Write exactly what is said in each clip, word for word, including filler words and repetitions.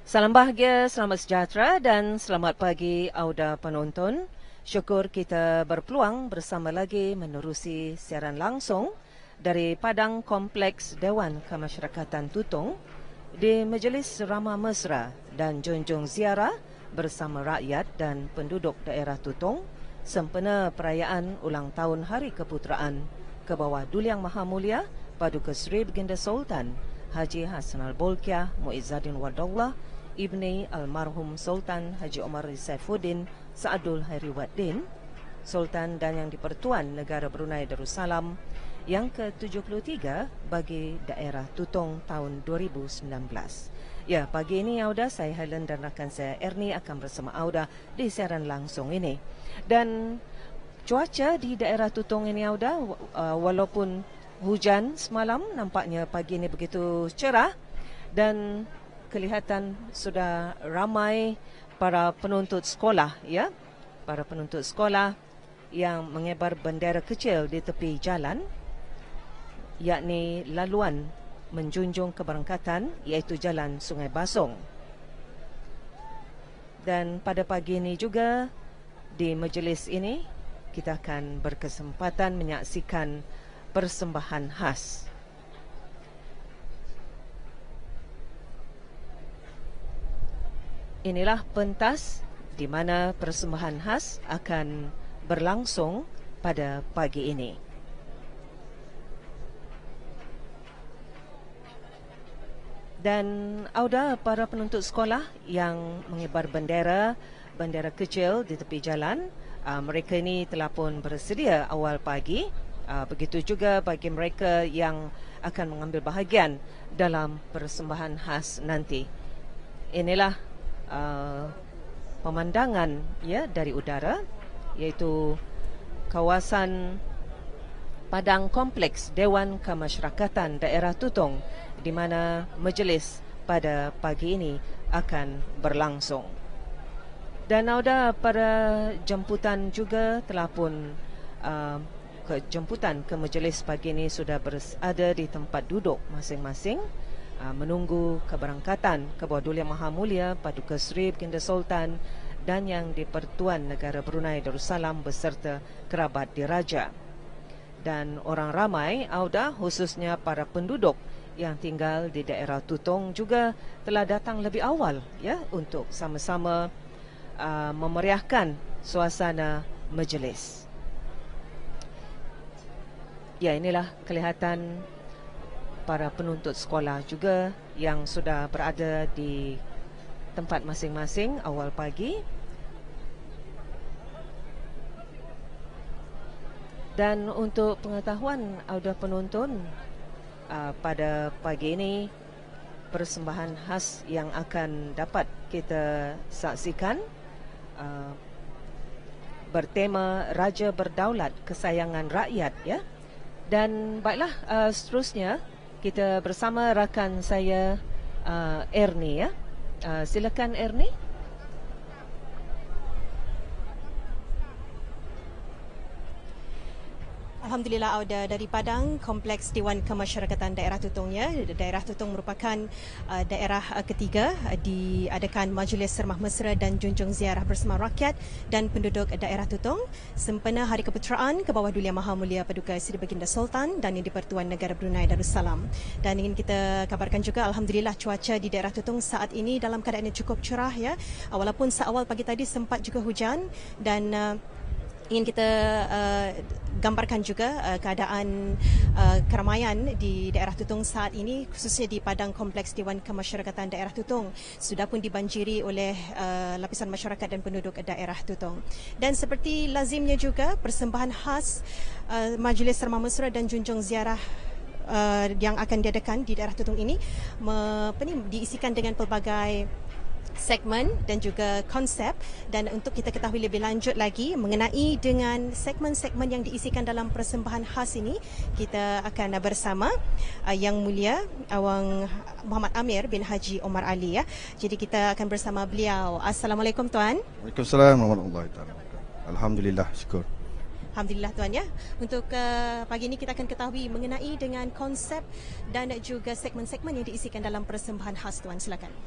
Salam bahagia, selamat sejahtera dan selamat pagi Auda penonton. Syukur kita berpeluang bersama lagi menerusi siaran langsung dari Padang Kompleks Dewan Kemasyarakatan Tutong di Majlis Ramah Mesra dan Junjung Ziarah bersama rakyat dan penduduk daerah Tutong sempena perayaan ulang tahun Hari Keputeraan ke bawah Duli Yang Maha Mulia Paduka Seri Baginda Sultan Haji Hassan Al-Bolkiah Muizzaddin Wadullah Ibni Almarhum Sultan Haji Omar Saifuddin Saadul Hairiwaddin, Sultan dan Yang di-Pertuan Negara Brunei Darussalam yang ke tujuh puluh tiga bagi daerah Tutong tahun dua ribu sembilan belas. Ya, pagi ini Auda, saya Helen dan rakan saya Ernie akan bersama Auda di siaran langsung ini. Dan cuaca di daerah Tutong ini Auda, walaupun hujan semalam, nampaknya pagi ini begitu cerah dan kelihatan sudah ramai para penuntut sekolah, ya, para penuntut sekolah yang mengebar bendera kecil di tepi jalan, yakni laluan menjunjung keberangkatan, iaitu Jalan Sungai Basong. Dan pada pagi ini juga di majlis ini kita akan berkesempatan menyaksikan persembahan khas. Inilah pentas di mana persembahan khas akan berlangsung pada pagi ini. Dan Auda, para penuntut sekolah yang mengibar bendera, bendera kecil di tepi jalan, uh, mereka ini telah pun bersedia awal pagi. Uh, begitu juga bagi mereka yang akan mengambil bahagian dalam persembahan khas nanti. Inilah Uh, pemandangan ya dari udara, iaitu kawasan Padang Kompleks Dewan Kemasyarakatan Daerah Tutong di mana majlis pada pagi ini akan berlangsung. Dan Auda, para jemputan juga telah pun uh, ke jemputan ke majlis pagi ini sudah berada di tempat duduk masing-masing, menunggu keberangkatan ke bawah Duli Yang Maha Mulia Paduka Seri Baginda Sultan dan Yang di-Pertuan Negara Brunei Darussalam beserta kerabat diraja. Dan orang ramai Auda, khususnya para penduduk yang tinggal di daerah Tutong juga telah datang lebih awal, ya, untuk sama-sama uh, memeriahkan suasana majlis. Ya, inilah kelihatan para penuntut sekolah juga yang sudah berada di tempat masing-masing awal pagi. Dan untuk pengetahuan Auda penonton, uh, pada pagi ini persembahan khas yang akan dapat kita saksikan uh, bertema Raja Berdaulat Kesayangan Rakyat, ya. Dan baiklah, uh, seterusnya kita bersama rakan saya uh, Ernie, ya. Uh, silakan Ernie. Alhamdulillah Auda, dari Padang Kompleks Dewan Kemasyarakatan Daerah Tutong, ya. Daerah Tutong merupakan uh, daerah uh, ketiga uh, diadakan Majlis Ramah Mesra dan Junjung Ziarah bersama rakyat dan penduduk daerah Tutong sempena Hari Keputeraan ke bawah Duli Yang Maha Mulia Paduka Seri Baginda Sultan dan Yang di-Pertuan Negara Brunei Darussalam. Dan ingin kita kabarkan juga, alhamdulillah cuaca di daerah Tutong saat ini dalam keadaan yang cukup cerah, ya. Uh, walaupun seawal pagi tadi sempat juga hujan, dan uh, ingin kita uh, gambarkan juga uh, keadaan uh, keramaian di daerah Tutong saat ini, khususnya di Padang Kompleks Dewan Kemasyarakatan Daerah Tutong sudah pun dibanjiri oleh uh, lapisan masyarakat dan penduduk daerah Tutong. Dan seperti lazimnya juga, persembahan khas uh, Majlis Ramah Mesra dan Junjung Ziarah uh, yang akan diadakan di daerah Tutong ini me, apa ni, diisikan dengan pelbagai segmen dan juga konsep. Dan untuk kita ketahui lebih lanjut lagi mengenai dengan segmen-segmen yang diisikan dalam persembahan khas ini, kita akan bersama uh, Yang Mulia Awang Muhammad Amir bin Haji Omar Ali, ya. Jadi kita akan bersama beliau. Assalamualaikum Tuan. Waalaikumsalam warahmatullahi wabarakatuh. Alhamdulillah, syukur. Alhamdulillah Tuan, ya. Untuk uh, pagi ini kita akan ketahui mengenai dengan konsep dan juga segmen-segmen yang diisikan dalam persembahan khas Tuan. Silakan.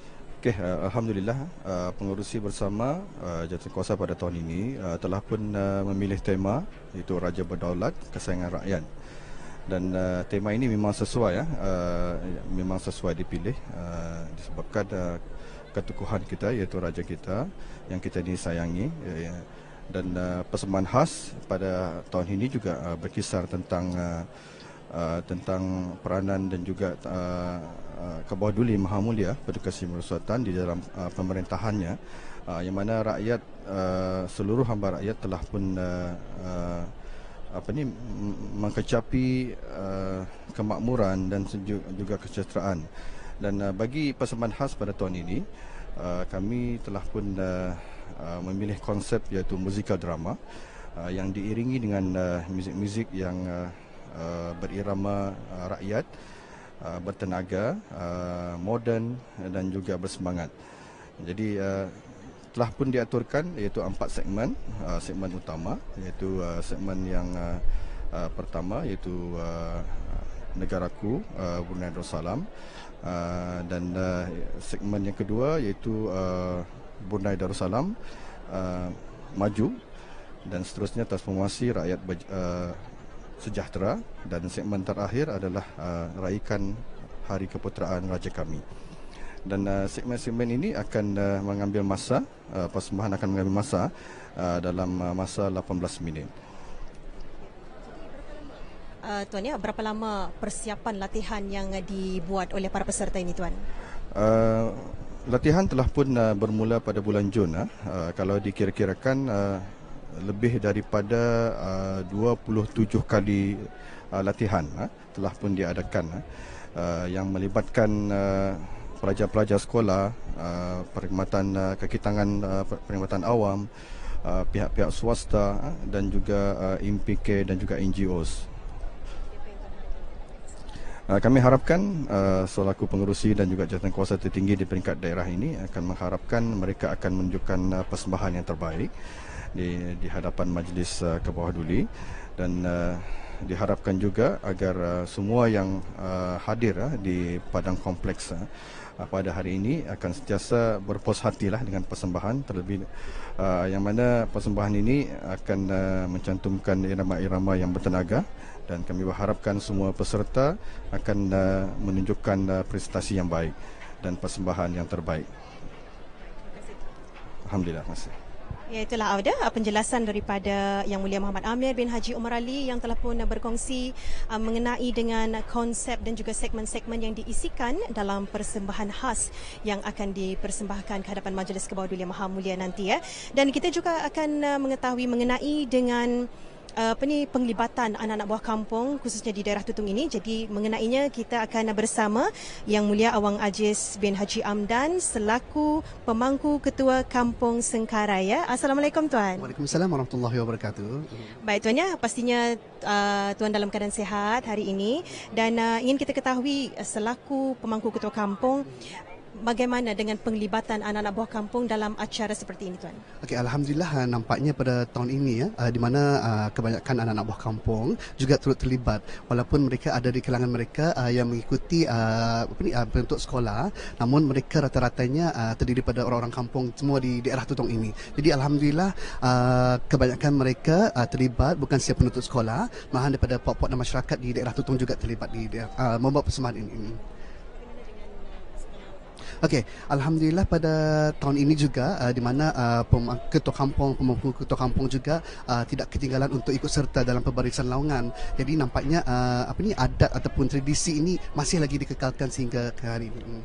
Okey, uh, alhamdulillah uh, pengerusi bersama uh, Jawatankuasa pada tahun ini uh, telah pun uh, memilih tema iaitu Raja Berdaulat Kesayangan Rakyat. Dan uh, tema ini memang sesuai ya, uh, memang sesuai dipilih uh, disebabkan uh, ketukuhan kita iaitu raja kita yang kita disayangi ya, ya. Dan uh, persembahan khas pada tahun ini juga uh, berkisar tentang uh, uh, tentang peranan dan juga uh, uh, Kebawah-Duli Maha Mulia Paduka Sri Sultan di dalam uh, pemerintahannya, uh, yang mana rakyat uh, seluruh hamba rakyat telah pun uh, uh, apa ni mengkecapi uh, kemakmuran dan juga kesejahteraan. Dan uh, bagi persembahan khas pada tahun ini, uh, kami telah pun uh, uh, memilih konsep iaitu musikal drama uh, yang diiringi dengan uh, muzik-muzik yang uh, uh, berirama uh, rakyat, uh, bertenaga, uh, moden dan juga bersemangat. Jadi uh, telah pun diaturkan iaitu empat segmen, uh, segmen utama iaitu uh, segmen yang uh, uh, pertama iaitu uh, Negaraku, uh, Brunei Darussalam, uh, dan uh, segmen yang kedua iaitu uh, Brunei Darussalam uh, Maju, dan seterusnya transformasi rakyat uh, sejahtera, dan segmen terakhir adalah uh, raikan Hari Keputeraan Raja kami. Dan uh, segmen-segmen ini akan uh, mengambil masa, uh, persembahan akan mengambil masa uh, dalam uh, masa lapan belas minit. Uh, Tuan, ya, berapa lama persiapan latihan yang uh, dibuat oleh para peserta ini, Tuan? Uh, latihan telah pun uh, bermula pada bulan Jun. Uh, uh, kalau dikira-kirakan uh, lebih daripada uh, dua puluh tujuh kali uh, latihan uh, telah pun diadakan, uh, uh, yang melibatkan uh, pelajar-pelajar sekolah, uh, perkhidmatan uh, kekitangan uh, perkhidmatan awam, uh, pihak-pihak swasta uh, dan juga uh, M P K dan juga N G Os. Uh, kami harapkan uh, selaku pengerusi dan juga jawatankuasa tertinggi di peringkat daerah ini akan mengharapkan mereka akan menunjukkan uh, persembahan yang terbaik di, di hadapan Majlis uh, Kebawah-Duli, dan uh, diharapkan juga agar uh, semua yang uh, hadir uh, di padang kompleks uh, pada hari ini akan sentiasa berpuas hatilah dengan persembahan, terlebih uh, yang mana persembahan ini akan uh, mencantumkan irama-irama yang bertenaga, dan kami berharapkan semua peserta akan uh, menunjukkan uh, prestasi yang baik dan persembahan yang terbaik. Alhamdulillah. Terima kasih. Ya, itulah Auda, penjelasan daripada Yang Mulia Muhammad Amir bin Haji Umar Ali yang telah pun berkongsi uh, mengenai dengan konsep dan juga segmen-segmen yang diisikan dalam persembahan khas yang akan dipersembahkan ke hadapan Majlis Kebawah-Duli Maha Mulia nanti, ya. Dan kita juga akan uh, mengetahui mengenai dengan Uh, apa ni penglibatan anak-anak buah kampung khususnya di daerah Tutong ini. Jadi mengenainya kita akan bersama Yang Mulia Awang Aziz bin Haji Amdan selaku pemangku Ketua Kampung Sengkaraya. Assalamualaikum, Tuan. Waalaikumsalam warahmatullahi wabarakatuh. Baik, Tuan, ya, pastinya uh, Tuan dalam keadaan sihat hari ini, dan uh, ingin kita ketahui uh, selaku pemangku Ketua Kampung, bagaimana dengan penglibatan anak-anak buah kampung dalam acara seperti ini, Tuan? Okey, alhamdulillah, nampaknya pada tahun ini ya, di mana uh, kebanyakan anak-anak buah kampung juga turut terlibat, walaupun mereka ada di kalangan mereka uh, yang mengikuti uh, apa ni uh, bentuk sekolah, namun mereka rata-ratanya uh, terdiri pada orang-orang kampung semua di daerah Tutong ini. Jadi alhamdulillah uh, kebanyakan mereka uh, terlibat bukan sahaja penuntut sekolah, malahan daripada puak-puak dan masyarakat di daerah Tutong juga terlibat di uh, membawa persembahan ini. Okey, alhamdulillah pada tahun ini juga uh, di mana uh, ketua kampung, pemangku ketua kampung juga uh, tidak ketinggalan untuk ikut serta dalam pembarisan laungan. Jadi nampaknya uh, apa ni adat ataupun tradisi ini masih lagi dikekalkan sehingga ke hari ini.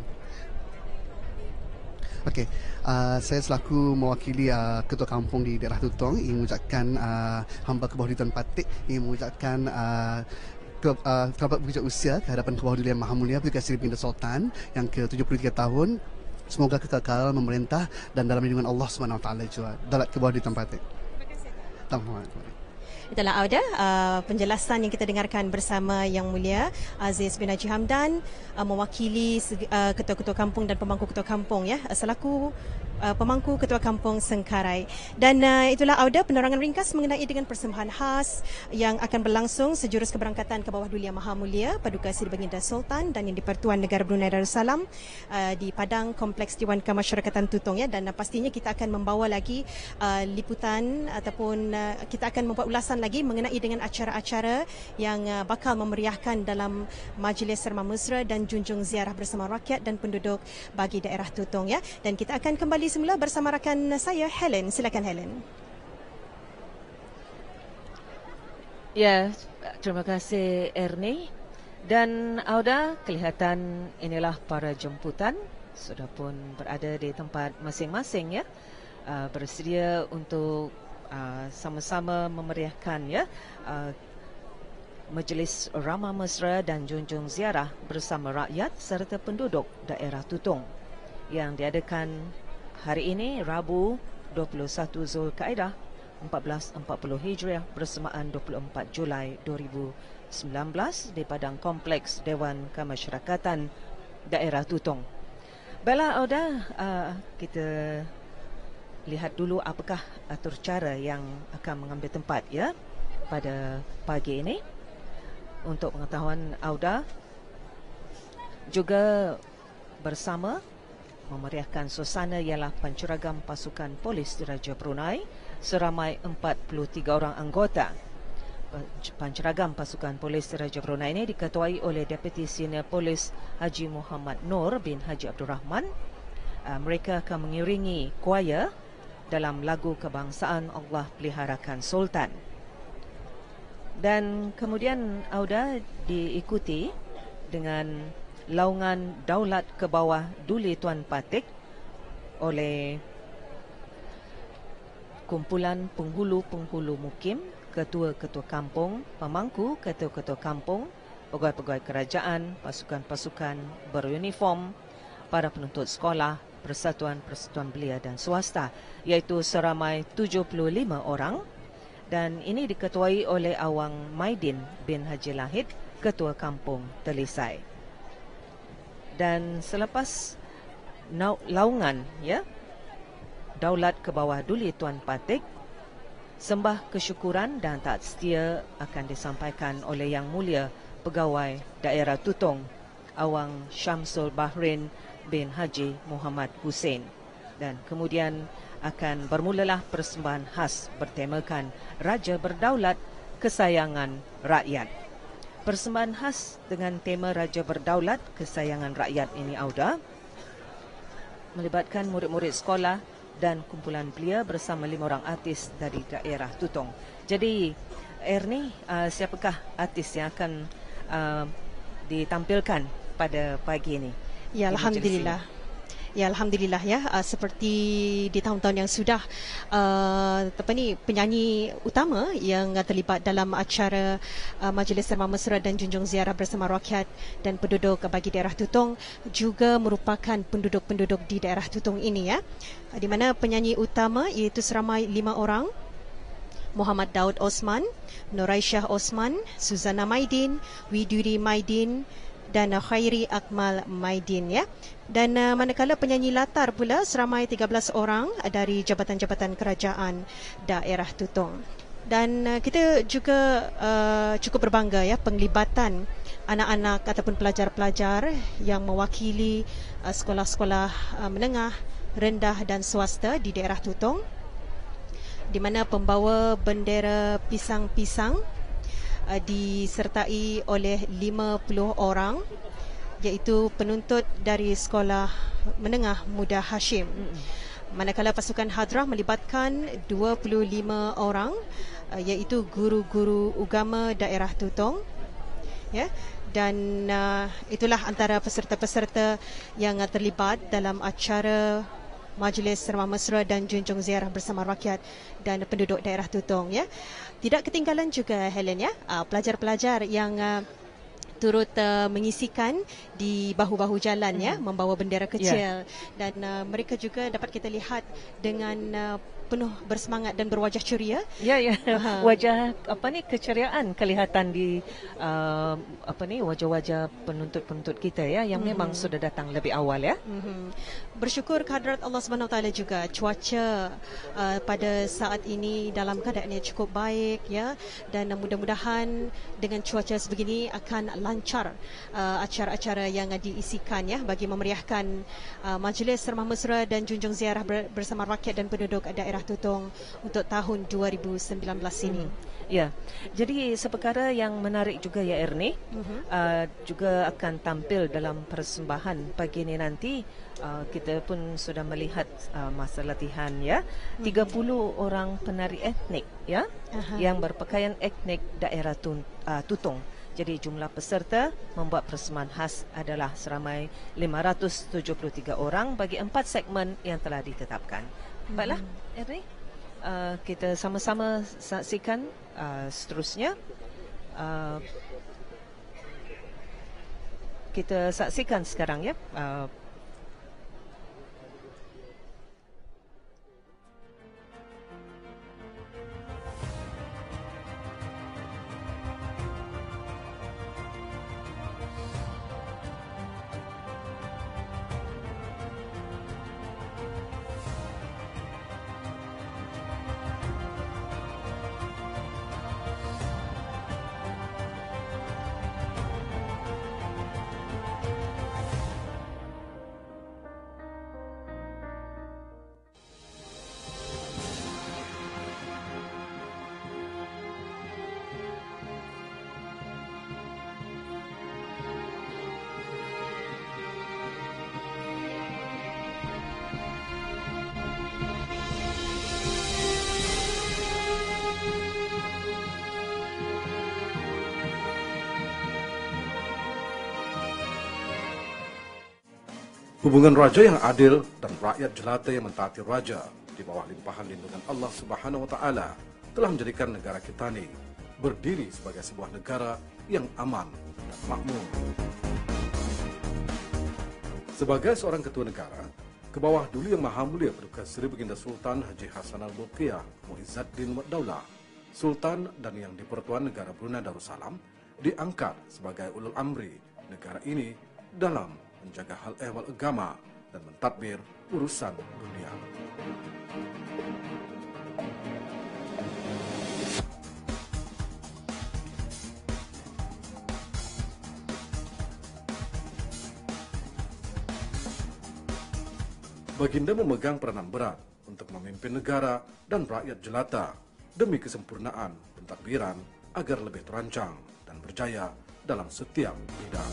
Okey, uh, saya selaku mewakili uh, ketua kampung di daerah Tutong ingin mengucapkan uh, hamba Kebawah-Duli Tuan Patik ingin mengucapkan uh, ke uh, selamat berpuncak usia ke hadapan Kebawah-Duli Yang Maha Mulia Paduka Sri Sultan yang ke tujuh puluh tiga tahun. Semoga kekal memerintah dan dalam lindungan Allah Subhanahu Wa Taala juga. Dalam Kebawah-Duli Tuan Patik. Terima kasih. Itulah Auda, uh, penjelasan yang kita dengarkan bersama Yang Mulia Aziz bin Haji Hamdan, uh, mewakili uh, ketua-ketua kampung dan pemangku ketua kampung, ya, selaku uh, pemangku Ketua Kampung Sengkarai. Dan uh, itulah Auda penerangan ringkas mengenai dengan persembahan khas yang akan berlangsung sejurus keberangkatan ke bawah Duli Yang Maha Mulia Paduka Seri Baginda Sultan dan Yang di-Pertuan Negara Brunei Darussalam uh, di Padang Kompleks Dewan Kemasyarakatan Tutong, ya. Dan uh, pastinya kita akan membawa lagi uh, liputan ataupun uh, kita akan membuat ulasan lagi mengenai dengan acara-acara yang uh, bakal memeriahkan dalam Majlis Serma Mesra dan Junjung Ziarah bersama rakyat dan penduduk bagi daerah Tutong, ya. Dan kita akan kembali semula bersama rakan saya Helen. Silakan Helen. Ya, terima kasih Ernie. Dan Auda, kelihatan inilah para jemputan sudah pun berada di tempat masing-masing, ya. Uh, bersedia untuk uh, sama-sama memeriahkan, ya, uh, Majlis Ramah Mesra dan Junjung Ziarah bersama rakyat serta penduduk daerah Tutong yang diadakan hari ini Rabu dua puluh satu Zulkaidah empat belas empat puluh Hijriah bersamaan dua puluh empat Julai dua ribu sembilan belas di Padang Kompleks Dewan Kemasyarakatan daerah Tutong. Baiklah Auda, uh, kita lihat dulu apakah atur cara yang akan mengambil tempat, ya, pada pagi ini. Untuk pengetahuan Auda, juga bersama memeriahkan suasana ialah panceragam pasukan polis Diraja Brunei seramai empat puluh tiga orang anggota. Panceragam pasukan polis Diraja Brunei ini diketuai oleh Deputi Senior Polis Haji Muhammad Nur bin Haji Abdul Rahman. Mereka akan mengiringi kuaya dalam lagu kebangsaan Allah Peliharakan Sultan. Dan kemudian Auda diikuti dengan laungan Daulat ke bawah Duli Tuan Patik oleh kumpulan penghulu-penghulu mukim, ketua-ketua kampung, pemangku ketua-ketua kampung, pegawai-pegawai kerajaan, pasukan-pasukan beruniform, para penuntut sekolah, persatuan-persatuan belia dan swasta, iaitu seramai tujuh puluh lima orang. Dan ini diketuai oleh Awang Maidin bin Haji Lahid, Ketua Kampung Telisai. Dan selepas laungan, ya, Daulat ke bawah Duli Tuan Patik, sembah kesyukuran dan taat setia akan disampaikan oleh Yang Mulia Pegawai Daerah Tutong, Awang Syamsul Bahrin bin Haji Muhammad Hussein. Dan kemudian akan bermulalah persembahan khas bertemakan Raja Berdaulat Kesayangan Rakyat. Persembahan khas dengan tema Raja Berdaulat Kesayangan Rakyat ini Auda melibatkan murid-murid sekolah dan kumpulan belia bersama lima orang artis dari daerah Tutong. Jadi Ernie, uh, siapakah artis yang akan uh, ditampilkan pada pagi ini? Ya, Alhamdulillah. Ya, Alhamdulillah, ya. Uh, seperti di tahun-tahun yang sudah, uh, apa ni, penyanyi utama yang uh, terlibat dalam acara uh, Majlis Serma Mesra dan Junjung Ziarah bersama rakyat dan penduduk bagi daerah Tutong juga merupakan penduduk-penduduk di daerah Tutong ini, ya. Uh, di mana penyanyi utama iaitu seramai lima orang. Muhammad Daud Osman, Nuraisyah Osman, Suzana Maidin, Widuri Maidin dan uh, Khairi Akmal Maidin, ya. Dan uh, manakala penyanyi latar pula seramai tiga belas orang dari jabatan-jabatan kerajaan daerah Tutong. Dan uh, kita juga uh, cukup berbangga, ya, penglibatan anak-anak ataupun pelajar-pelajar yang mewakili uh, sekolah-sekolah uh, menengah, rendah dan swasta di daerah Tutong, di mana pembawa bendera pisang-pisang uh, disertai oleh lima puluh orang, iaitu penuntut dari Sekolah Menengah Muda Hashim. Manakala pasukan Hadrah melibatkan dua puluh lima orang, iaitu guru-guru agama daerah Tutong, ya. Dan uh, itulah antara peserta-peserta yang uh, terlibat dalam acara Majlis Serma Mesra dan Junjung Ziarah bersama rakyat dan penduduk daerah Tutong, ya. Tidak ketinggalan juga Helen, ya, uh, pelajar-pelajar yang uh, turut uh, mengisikan di bahu-bahu jalan, hmm. ya, membawa bendera kecil, yeah. Dan uh, mereka juga dapat kita lihat dengan uh, penuh bersemangat dan berwajah ceria. Ya, ya. Ha. Wajah apa ni keceriaan kelihatan di uh, apa ni wajah-wajah penuntut-penuntut kita ya yang memang Mhm. sudah datang lebih awal ya. Mhm. Bersyukur kehadrat Allah Subhanahu Wa Taala juga cuaca uh, pada saat ini dalam keadaan yang cukup baik ya, dan mudah-mudahan dengan cuaca sebegini akan lancar uh, acara-acara yang diisikan ya bagi memeriahkan uh, Majlis Sermah Mesra dan Junjung Ziarah ber- bersama rakyat dan penduduk daerah Tutong untuk tahun dua ribu sembilan belas ini. Hmm. Ya, jadi seperkara yang menarik juga ya Ernie, Mhm. uh, juga akan tampil dalam persembahan pagi ini nanti. Uh, kita pun sudah melihat uh, masa latihan ya, tiga puluh orang penari etnik ya Aha. yang berpakaian etnik daerah Tun, uh, Tutong. Jadi jumlah peserta membuat persembahan khas adalah seramai lima ratus tujuh puluh tiga orang bagi empat segmen yang telah ditetapkan. Baiklah, Ernie, uh, kita sama-sama saksikan uh, seterusnya. Uh, kita saksikan sekarang ya. Uh, Hubungan raja yang adil dan rakyat jelata yang mentaati raja di bawah limpahan lindungan Allah Subhanahu Wa Taala telah menjadikan negara kita ini berdiri sebagai sebuah negara yang aman dan makmur. Sebagai seorang ketua negara, ke bawah Duli Yang Maha Mulia Paduka Seri Baginda Sultan Haji Hassan Al-Bolkiah Muizzaddin Wadaulah, Sultan dan Yang di-Pertuan Negara Brunei Darussalam, diangkat sebagai ulul amri negara ini dalam menjaga hal ehwal agama dan mentadbir urusan dunia. Baginda memegang peranan berat untuk memimpin negara dan rakyat jelata demi kesempurnaan pentadbiran agar lebih terancang dan berjaya dalam setiap bidang.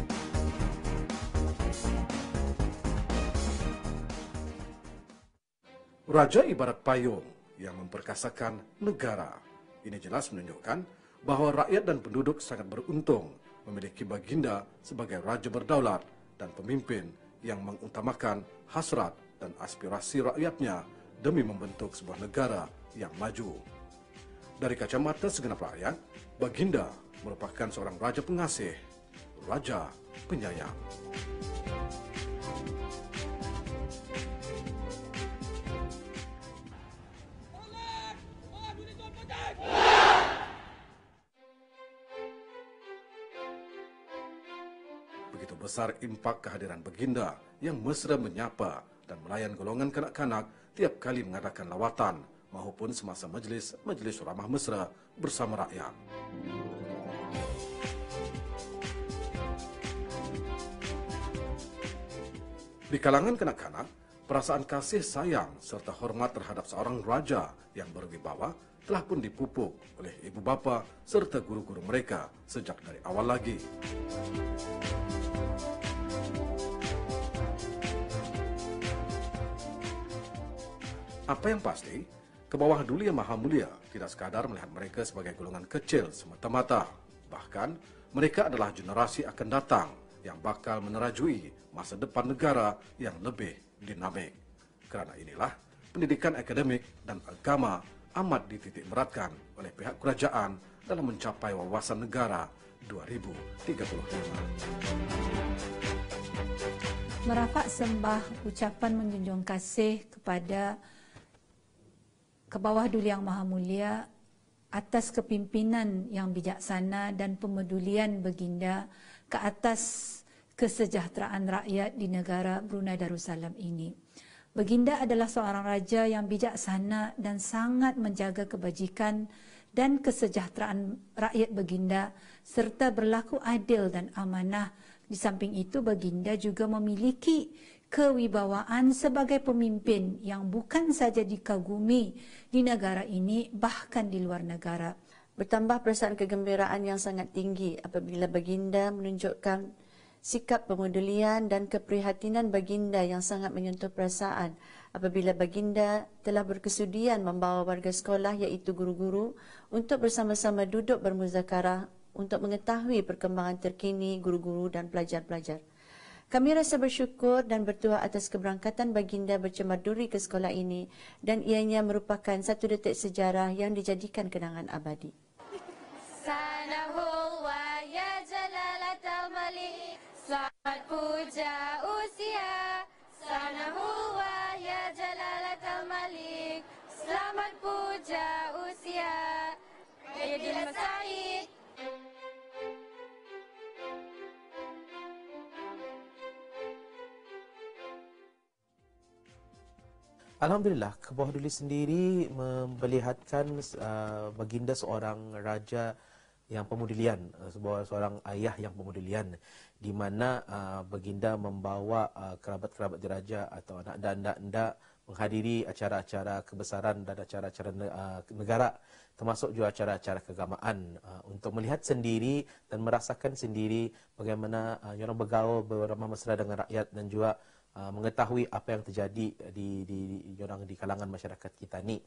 Raja ibarat payung yang memperkasakan negara. Ini jelas menunjukkan bahawa rakyat dan penduduk sangat beruntung memiliki baginda sebagai raja berdaulat dan pemimpin yang mengutamakan hasrat dan aspirasi rakyatnya demi membentuk sebuah negara yang maju. Dari kacamata segenap rakyat, baginda merupakan seorang raja pengasih, raja penyayang. Begitu besar impak kehadiran baginda yang mesra menyapa dan melayan golongan kanak-kanak tiap kali mengadakan lawatan maupun semasa majlis-majlis ramah mesra bersama rakyat. Di kalangan kanak-kanak, perasaan kasih sayang serta hormat terhadap seorang raja yang berwibawa telah pun dipupuk oleh ibu bapa serta guru-guru mereka sejak dari awal lagi. Apa yang pasti, ke bawah Duli Yang Maha Mulia tidak sekadar melihat mereka sebagai golongan kecil semata-mata. Bahkan, mereka adalah generasi akan datang yang bakal menerajui masa depan negara yang lebih dinamik. Kerana inilah, pendidikan akademik dan agama amat dititik beratkan oleh pihak kerajaan dalam mencapai wawasan negara dua ribu tiga puluh lima. Merafak sembah ucapan menjunjung kasih kepada ke bawah Duli Yang Maha Mulia atas kepimpinan yang bijaksana dan pemedulian baginda ke atas kesejahteraan rakyat di negara Brunei Darussalam ini. Baginda adalah seorang raja yang bijaksana dan sangat menjaga kebajikan dan kesejahteraan rakyat baginda serta berlaku adil dan amanah. Di samping itu, baginda juga memiliki kewibawaan sebagai pemimpin yang bukan saja dikagumi di negara ini, bahkan di luar negara. Bertambah perasaan kegembiraan yang sangat tinggi apabila baginda menunjukkan sikap pemedulian dan keprihatinan baginda yang sangat menyentuh perasaan apabila baginda telah berkesudian membawa warga sekolah iaitu guru-guru untuk bersama-sama duduk bermuzakarah untuk mengetahui perkembangan terkini guru-guru dan pelajar-pelajar. Kami rasa bersyukur dan bertuah atas keberangkatan baginda bercemaduri ke sekolah ini dan ianya merupakan satu detik sejarah yang dijadikan kenangan abadi. Sanahul wa ya jalalatal malik, selamat puja usia. Sanahul wa ya jalalatal malik, selamat puja usia. Aidil Said. Alhamdulillah, ke bawah Duli sendiri memperlihatkan uh, baginda seorang raja yang pemudulian, sebuah seorang ayah yang pemudulian, di mana uh, baginda membawa uh, kerabat-kerabat diraja atau anak dan anak-anak menghadiri acara-acara kebesaran dan acara-acara uh, negara, termasuk juga acara-acara keagamaan, uh, untuk melihat sendiri dan merasakan sendiri bagaimana uh, orang bergaul beramah mesra dengan rakyat dan juga Uh, mengetahui apa yang terjadi di di di orang di kalangan masyarakat kita ni.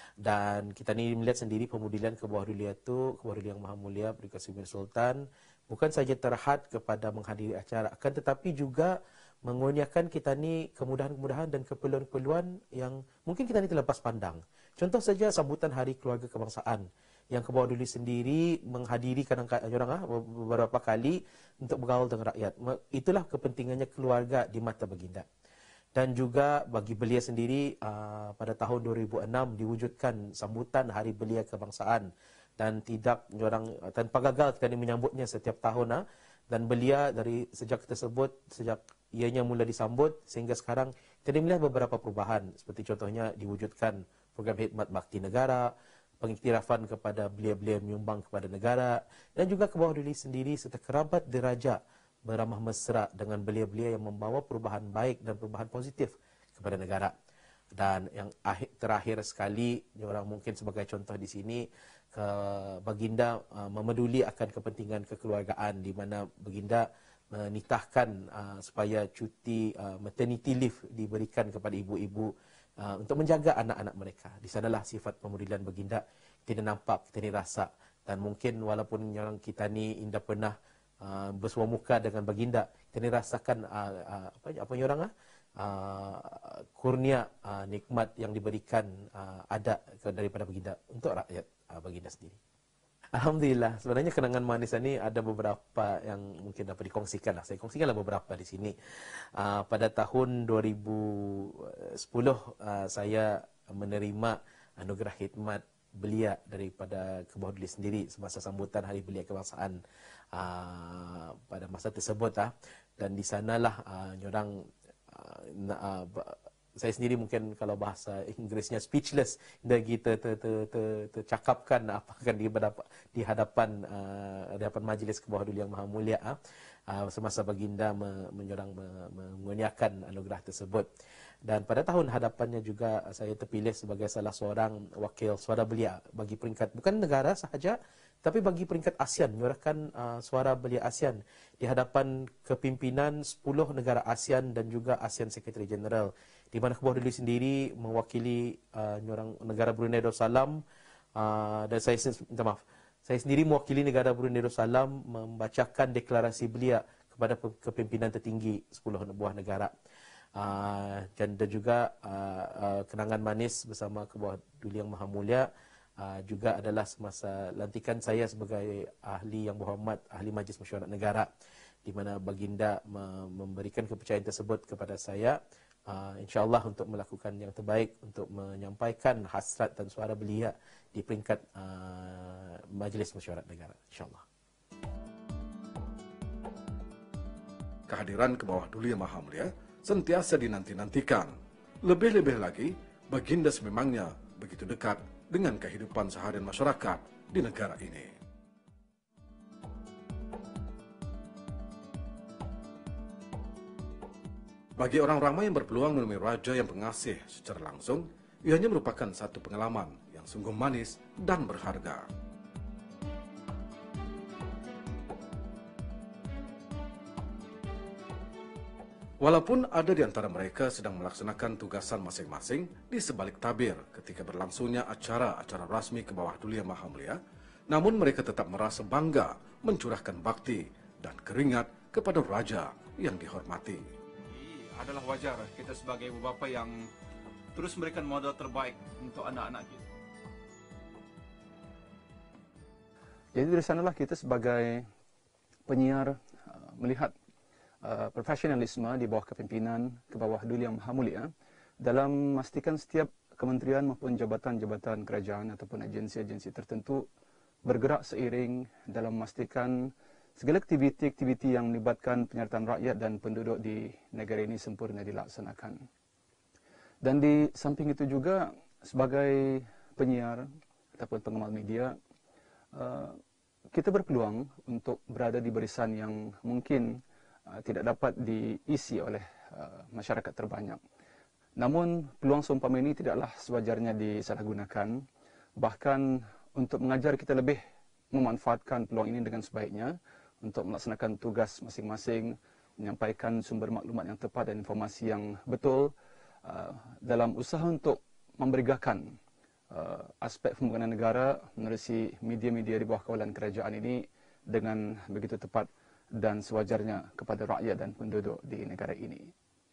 Dan kita ni melihat sendiri pemudulian ke bawah Duli itu, ke bawah Duli Yang Maha Mulia Brigadier Sultan, bukan saja terhad kepada menghadiri acara, akan tetapi juga mengurniakan kita ni kemudahan-kemudahan dan keperluan-keperluan yang mungkin kita ni terlepas pandang. Contoh saja sambutan Hari Keluarga Kebangsaan yang ke bawah Duli sendiri menghadiri kadang-kadang ah, beberapa kali untuk bergaul dengan rakyat. Itulah kepentingannya keluarga di mata baginda. Dan juga bagi belia sendiri, uh, pada tahun dua ribu enam diwujudkan sambutan Hari Belia Kebangsaan, dan tidak orang tanpa gagal kita menyambutnya setiap tahun. Ah. Dan belia dari sejak tersebut, sejak ianya mula disambut sehingga sekarang kita melihat beberapa perubahan, seperti contohnya diwujudkan program khidmat bakti negara, pengiktirafan kepada belia-belia menyumbang kepada negara, dan juga ke bawah Duli sendiri serta kerabat diraja beramah mesra dengan belia-belia yang membawa perubahan baik dan perubahan positif kepada negara. Dan yang akhir, terakhir sekali, orang mungkin sebagai contoh di sini, ke baginda uh, memeduli akan kepentingan kekeluargaan, di mana baginda menitahkan uh, supaya cuti uh, maternity leave diberikan kepada ibu-ibu uh, untuk menjaga anak-anak mereka. Di sanalah sifat pemudulian baginda kita nampak, kita rasa. Dan mungkin walaupun yang kita ni indah pernah uh, bersua muka dengan baginda, kita rasakan uh, uh, apa apa orang ah uh, kurnia uh, nikmat yang diberikan uh, ada daripada baginda untuk rakyat uh, baginda sendiri. Alhamdulillah, sebenarnya kenangan manis ini ada beberapa yang mungkin dapat dikongsikan lah. Saya kongsikanlah beberapa di sini. Uh, pada tahun dua ribu sepuluh uh, saya menerima anugerah khidmat belia daripada ke bawah Duli sendiri semasa sambutan Hari Belia Kebangsaan uh, pada masa tersebut. Uh, dan di sanalah uh, orang uh, uh, saya sendiri mungkin kalau bahasa Inggerisnya speechless, dari kita ter, ter, ter, tercakapkan apa akan di, di hadapan uh, hadapan majlis ke bawah Duli Yang Maha Mulia uh, uh, semasa baginda me, menyorang me, mengurniakan anugerah tersebut. Dan pada tahun hadapannya juga saya terpilih sebagai salah seorang wakil suara belia bagi peringkat bukan negara sahaja, tapi bagi peringkat ASEAN, menyuarakan uh, suara belia ASEAN di hadapan kepimpinan sepuluh negara ASEAN dan juga ASEAN Secretary General, di mana ke bawah Duli sendiri mewakili uh, orang negara Brunei Darussalam, uh, dan saya minta maaf, saya sendiri mewakili negara Brunei Darussalam membacakan deklarasi belia kepada kepimpinan tertinggi sepuluh buah negara. Uh, dan juga uh, uh, kenangan manis bersama ke bawah Duli Yang Maha Mulia uh, juga adalah semasa lantikan saya sebagai ahli yang berhormat, ahli Majlis Mesyuarat Negara, di mana baginda memberikan kepercayaan tersebut kepada saya uh, insya-Allah untuk melakukan yang terbaik untuk menyampaikan hasrat dan suara belia di peringkat uh, Majlis Mesyuarat Negara, insya-Allah. Kehadiran ke bawah Duli Yang Maha Mulia sentiasa dinanti-nantikan. Lebih-lebih lagi, baginda sememangnya begitu dekat dengan kehidupan seharian masyarakat di negara ini. Bagi orang ramai yang berpeluang menemui raja yang pengasih secara langsung, ianya merupakan satu pengalaman yang sungguh manis dan berharga. Walaupun ada di antara mereka sedang melaksanakan tugasan masing-masing di sebalik tabir ketika berlangsungnya acara-acara rasmi ke bawah Duli Yang Maha Mulia, namun mereka tetap merasa bangga mencurahkan bakti dan keringat kepada raja yang dihormati. Adalah wajar kita sebagai ibu bapa yang terus memberikan modal terbaik untuk anak-anak kita. Jadi dari sanalah kita sebagai penyiar uh, melihat uh, profesionalisme di bawah kepimpinan ke bawah Duli Yang Maha Mulia dalam memastikan setiap kementerian maupun jabatan-jabatan kerajaan ataupun agensi-agensi tertentu bergerak seiring dalam memastikan segala aktiviti-aktiviti yang melibatkan penyertaan rakyat dan penduduk di negara ini sempurna dilaksanakan. Dan di samping itu juga sebagai penyiar ataupun pengamal media, kita berpeluang untuk berada di barisan yang mungkin tidak dapat diisi oleh masyarakat terbanyak. Namun peluang seumpama ini tidaklah sewajarnya disalahgunakan, bahkan untuk mengajar kita lebih memanfaatkan peluang ini dengan sebaiknya, untuk melaksanakan tugas masing-masing, menyampaikan sumber maklumat yang tepat dan informasi yang betul uh, dalam usaha untuk memberigakan uh, aspek pembangunan negara menerusi media-media di bawah kawalan kerajaan ini dengan begitu tepat dan sewajarnya kepada rakyat dan penduduk di negara ini.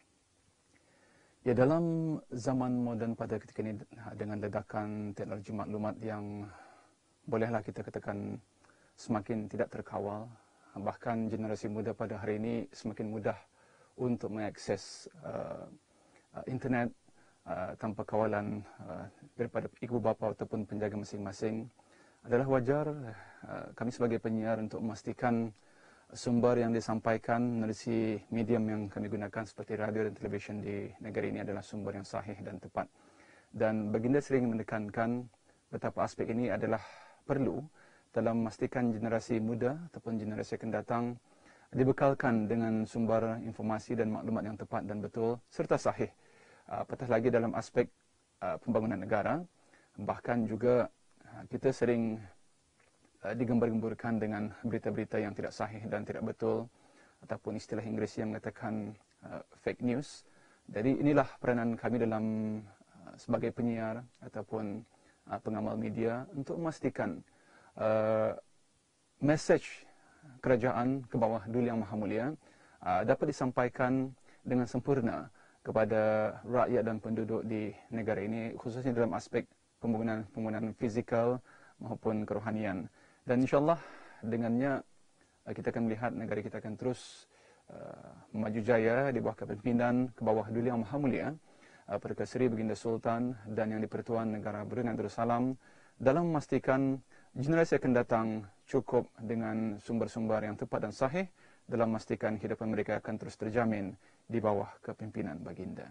Ya, dalam zaman moden pada ketika ini dengan ledakan teknologi maklumat yang bolehlah kita katakan semakin tidak terkawal, bahkan generasi muda pada hari ini semakin mudah untuk mengakses uh, uh, internet uh, tanpa kawalan uh, daripada ibu bapa ataupun penjaga masing-masing. Adalah wajar uh, kami sebagai penyiar untuk memastikan sumber yang disampaikan menerusi medium yang kami gunakan seperti radio dan televisyen di negara ini adalah sumber yang sahih dan tepat. Dan baginda sering menekankan betapa aspek ini adalah perlu dalam memastikan generasi muda ataupun generasi akan datang dibekalkan dengan sumber informasi dan maklumat yang tepat dan betul serta sahih. Apatah lagi dalam aspek pembangunan negara, bahkan juga kita sering digembar-gemburkan dengan berita-berita yang tidak sahih dan tidak betul ataupun istilah Inggeris yang mengatakan fake news. Jadi inilah peranan kami dalam sebagai penyiar ataupun pengamal media untuk memastikan Uh, message kerajaan ke bawah Duli Yang Maha Mulia uh, dapat disampaikan dengan sempurna kepada rakyat dan penduduk di negara ini, khususnya dalam aspek pembangunan pembangunan fizikal maupun kerohanian. Dan insyaAllah dengannya uh, kita akan melihat negara kita akan terus uh, maju jaya di bawah kepimpinan ke bawah Duli Yang Maha Mulia, uh, Perkaseri Baginda Sultan dan Yang di-Pertuan Negara Brunei Darussalam dalam memastikan generasi akan datang cukup dengan sumber-sumber yang tepat dan sahih dalam memastikan kehidupan mereka akan terus terjamin di bawah kepimpinan baginda.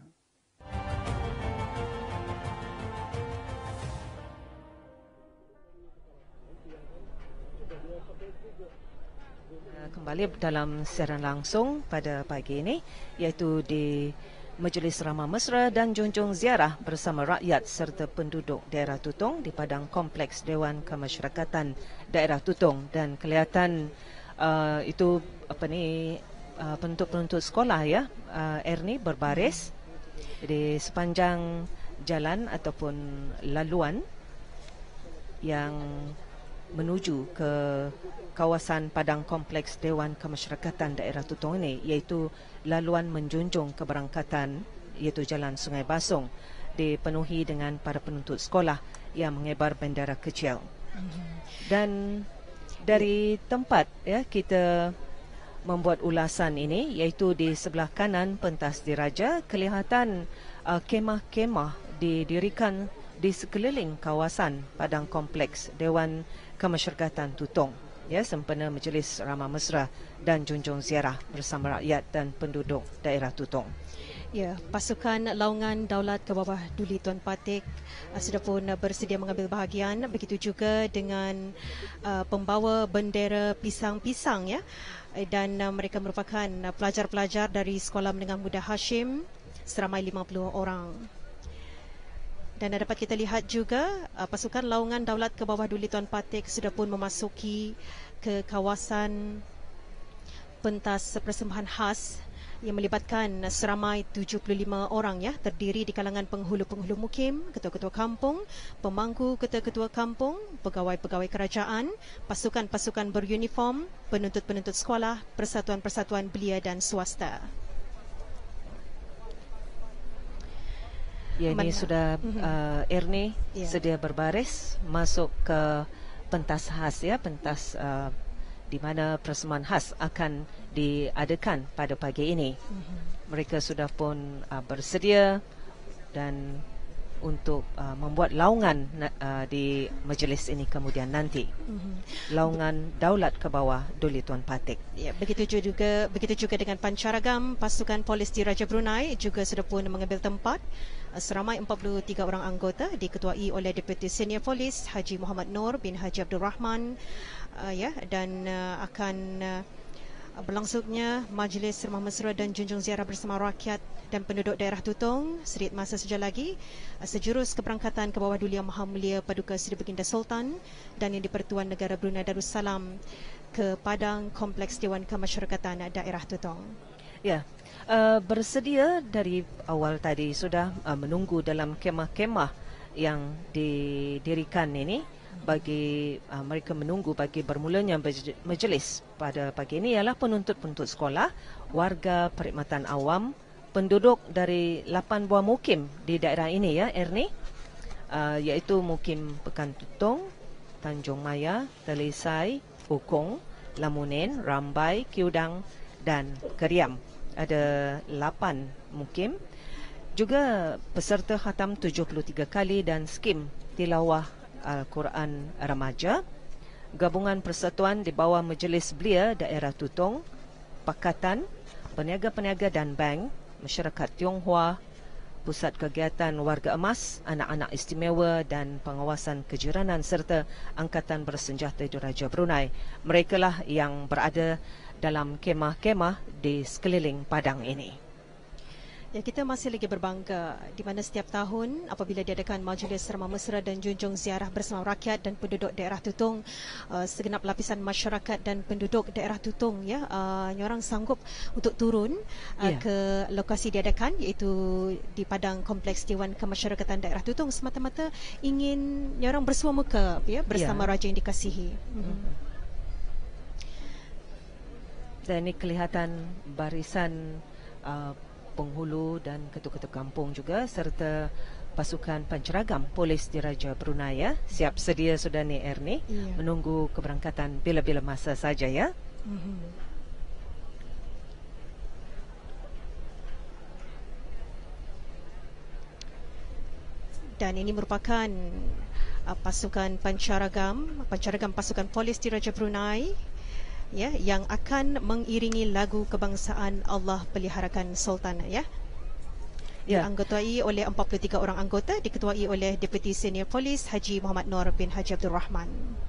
Kembali dalam siaran langsung pada pagi ini, iaitu di Majlis Ramah Mesra dan Junjung Ziarah bersama rakyat serta penduduk daerah Tutong di Padang Kompleks Dewan Kemasyarakatan Daerah Tutong, dan kelihatan uh, itu apa ni uh, penuntut-penuntut sekolah ya uh, Erni berbaris di sepanjang jalan ataupun laluan yang menuju ke kawasan Padang Kompleks Dewan Kemasyarakatan Daerah Tutong ini, iaitu laluan menjunjung keberangkatan, iaitu Jalan Sungai Basong, dipenuhi dengan para penuntut sekolah yang mengebar bendera kecil. Dan dari tempat ya kita membuat ulasan ini, iaitu di sebelah kanan pentas diraja kelihatan uh, kemah-kemah didirikan di sekeliling kawasan padang kompleks Dewan Kemasyarakatan Tutong, ya, sempena Majlis Ramah Mesra dan Junjung Ziarah bersama rakyat dan penduduk daerah Tutong. Ya, pasukan laungan Daulat ke bawah Duli Tuan Patik uh, sudah pun uh, bersedia mengambil bahagian. Begitu juga dengan uh, pembawa bendera pisang-pisang, ya, dan uh, mereka merupakan uh, pelajar-pelajar dari Sekolah Menengah Muda Hashim seramai lima puluh orang. Dan dapat kita lihat juga uh, pasukan laungan Daulat ke bawah Duli Tuan Patik sudah pun memasuki ke kawasan pentas persembahan khas yang melibatkan seramai tujuh puluh lima orang, ya, terdiri di kalangan penghulu-penghulu mukim, ketua-ketua kampung, pemangku ketua-ketua kampung, pegawai-pegawai kerajaan, pasukan-pasukan beruniform, penuntut-penuntut sekolah, persatuan-persatuan belia dan swasta. Ya, ini Man- sudah uh, Ernie Ya. sedia berbaris masuk ke pentas khas, ya, pentas uh, di mana persembahan khas akan diadakan pada pagi ini. Mm-hmm. Mereka sudah pun uh, bersedia dan untuk uh, membuat laungan uh, di majlis ini kemudian nanti. Mm-hmm. Laungan Daulat ke bawah Duli Tuan Patik. Ya, begitu juga begitu juga dengan pancaragam pasukan polis Diraja Brunei juga sudah pun mengambil tempat. Seramai empat puluh tiga orang anggota diketuai oleh Deputi Senior Polis Haji Muhammad Nur bin Haji Abdul Rahman, uh, ya, dan uh, akan uh, berlangsungnya Majlis Ramah Mesra dan Junjung Ziarah bersama rakyat dan penduduk daerah Tutong sedikit masa saja lagi. Uh, sejurus keberangkatan ke bawah Duli Yang Maha Mulia Paduka Seri Baginda Sultan dan Yang di-Pertuan Negara Brunei Darussalam ke padang kompleks Dewan Kemasyarakatan daerah Tutong. Ya, uh, bersedia dari awal tadi sudah uh, menunggu dalam kemah-kemah yang didirikan ini bagi uh, mereka menunggu bagi bermulanya majlis pada pagi ini ialah penuntut-penuntut sekolah, warga perkhidmatan awam, penduduk dari lapan buah mukim di daerah ini, ya, Ernie, uh, iaitu mukim Pekan Tutong, Tanjung Maya, Talisai, Ukong, Lamunen, Rambai, Kiudang dan Keriam. Ada lapan mukim. Juga peserta khatam tujuh puluh tiga kali dan skim tilawah Al-Quran Remaja. Gabungan persatuan di bawah Majlis Belia Daerah Tutong, Pakatan, Peniaga-peniaga dan bank, Masyarakat Tionghoa, Pusat Kegiatan Warga Emas, Anak-anak Istimewa dan Pengawasan Kejiranan serta Angkatan Bersenjata Diraja Brunei. Merekalah yang berada dalam kemah-kemah di sekeliling padang ini. Ya, kita masih lagi berbangga di mana setiap tahun apabila diadakan Majlis Ramah Mesra dan Junjung Ziarah bersama rakyat dan penduduk daerah Tutong, uh, segenap lapisan masyarakat dan penduduk daerah Tutong, ya, uh, nyorang sanggup untuk turun uh, yeah. ke lokasi diadakan, iaitu di padang kompleks Dewan Kemasyarakatan daerah Tutong semata-mata ingin nyorang bersua muka, ya, bersama yeah. raja yang dikasihi. Mm-hmm. Dan ini kelihatan barisan uh, penghulu dan ketua-ketua kampung juga serta pasukan penceragam polis Diraja Brunei, ya, siap sedia sudah ni Ernie, yeah. menunggu keberangkatan bila-bila masa saja, ya. Mm-hmm. Dan ini merupakan uh, pasukan pancaragam, pancaragam pasukan polis Diraja Brunei, ya, yang akan mengiringi lagu kebangsaan Allah Peliharakan Sultan, ya. Ya. Dianggotai oleh empat puluh tiga orang anggota, diketuai oleh Deputi Senior Polis Haji Muhammad Nur bin Haji Abdul Rahman.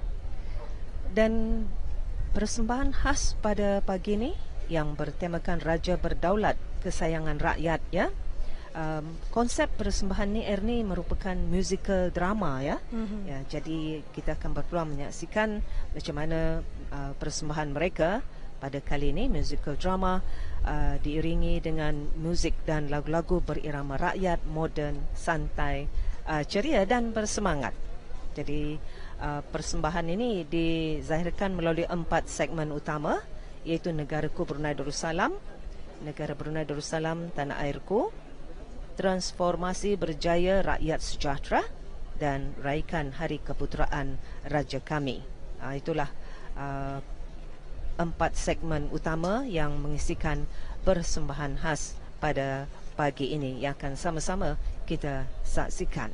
Dan persembahan khas pada pagi ini yang bertemakan Raja Berdaulat Kesayangan Rakyat, ya. Um, konsep persembahan ni Ernie merupakan musical drama, ya. Mm-hmm. Ya, jadi kita akan berpeluang menyaksikan macam mana uh, persembahan mereka pada kali ini, musical drama uh, diiringi dengan muzik dan lagu-lagu berirama rakyat, moden, santai, uh, ceria dan bersemangat. Jadi uh, persembahan ini dizahirkan melalui empat segmen utama, iaitu Negaraku Brunei Darussalam, Negara Brunei Darussalam Tanah Airku, Transformasi Berjaya Rakyat Sejahtera dan Raikan Hari Keputeraan Raja Kami. Uh, itulah uh, empat segmen utama yang mengisikan persembahan khas pada pagi ini yang akan sama-sama kita saksikan.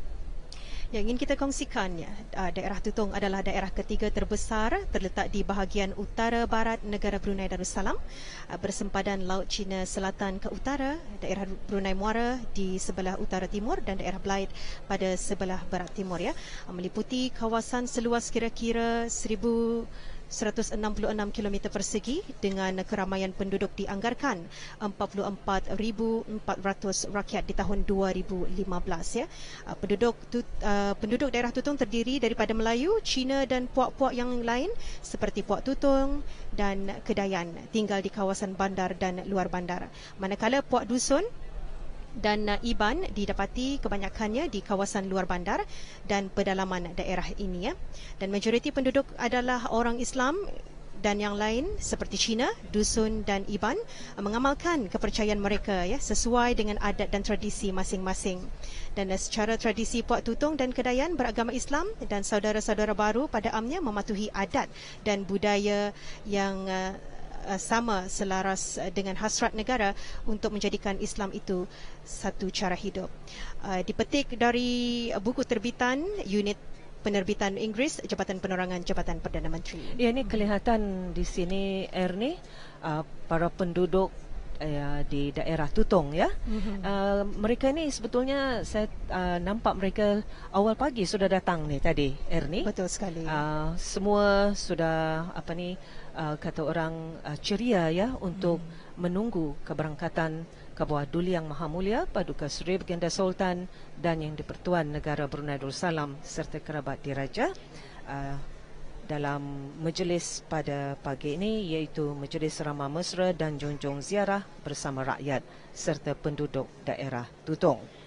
Yang ingin kita kongsikan, ya, daerah Tutong adalah daerah ketiga terbesar terletak di bahagian utara barat negara Brunei Darussalam, bersempadan Laut Cina Selatan ke utara, daerah Brunei Muara di sebelah utara timur dan daerah Blaid pada sebelah barat timur, ya, meliputi kawasan seluas kira-kira seribu seratus enam puluh enam kilometer persegi dengan keramaian penduduk dianggarkan empat puluh empat ribu empat ratus rakyat di tahun dua ribu lima belas, ya. Penduduk tut, uh, penduduk daerah Tutong terdiri daripada Melayu, Cina dan puak-puak yang lain seperti puak Tutong dan Kedayan tinggal di kawasan bandar dan luar bandar. Manakala puak dusun dan uh, Iban didapati kebanyakannya di kawasan luar bandar dan pedalaman daerah ini, ya. Dan majoriti penduduk adalah orang Islam dan yang lain seperti Cina, dusun dan Iban uh, mengamalkan kepercayaan mereka, ya, sesuai dengan adat dan tradisi masing-masing. Dan uh, secara tradisi puak Tutong dan Kedayan beragama Islam dan saudara-saudara baru pada amnya mematuhi adat dan budaya yang uh, sama selaras dengan hasrat negara untuk menjadikan Islam itu satu cara hidup. Uh, dipetik dari buku terbitan unit penerbitan Inggeris Jabatan Penerangan Jabatan Perdana Menteri. Ya, ini kelihatan di sini Ernie, uh, para penduduk uh, di daerah Tutong, ya. Mm-hmm. Uh, mereka ni sebetulnya saya uh, nampak mereka awal pagi sudah datang ni tadi, Ernie. Betul sekali. Uh, semua sudah apa ni uh, kata orang uh, ceria, ya, untuk hmm. menunggu keberangkatan Kebuah Duli Yang Maha Mulia Paduka Seri Baginda Sultan dan Yang di-Pertuan Negara Brunei Darussalam serta kerabat diraja uh, dalam majlis pada pagi ini, iaitu Majlis Ramah Mesra dan Junjung Ziarah bersama rakyat serta penduduk daerah Tutong.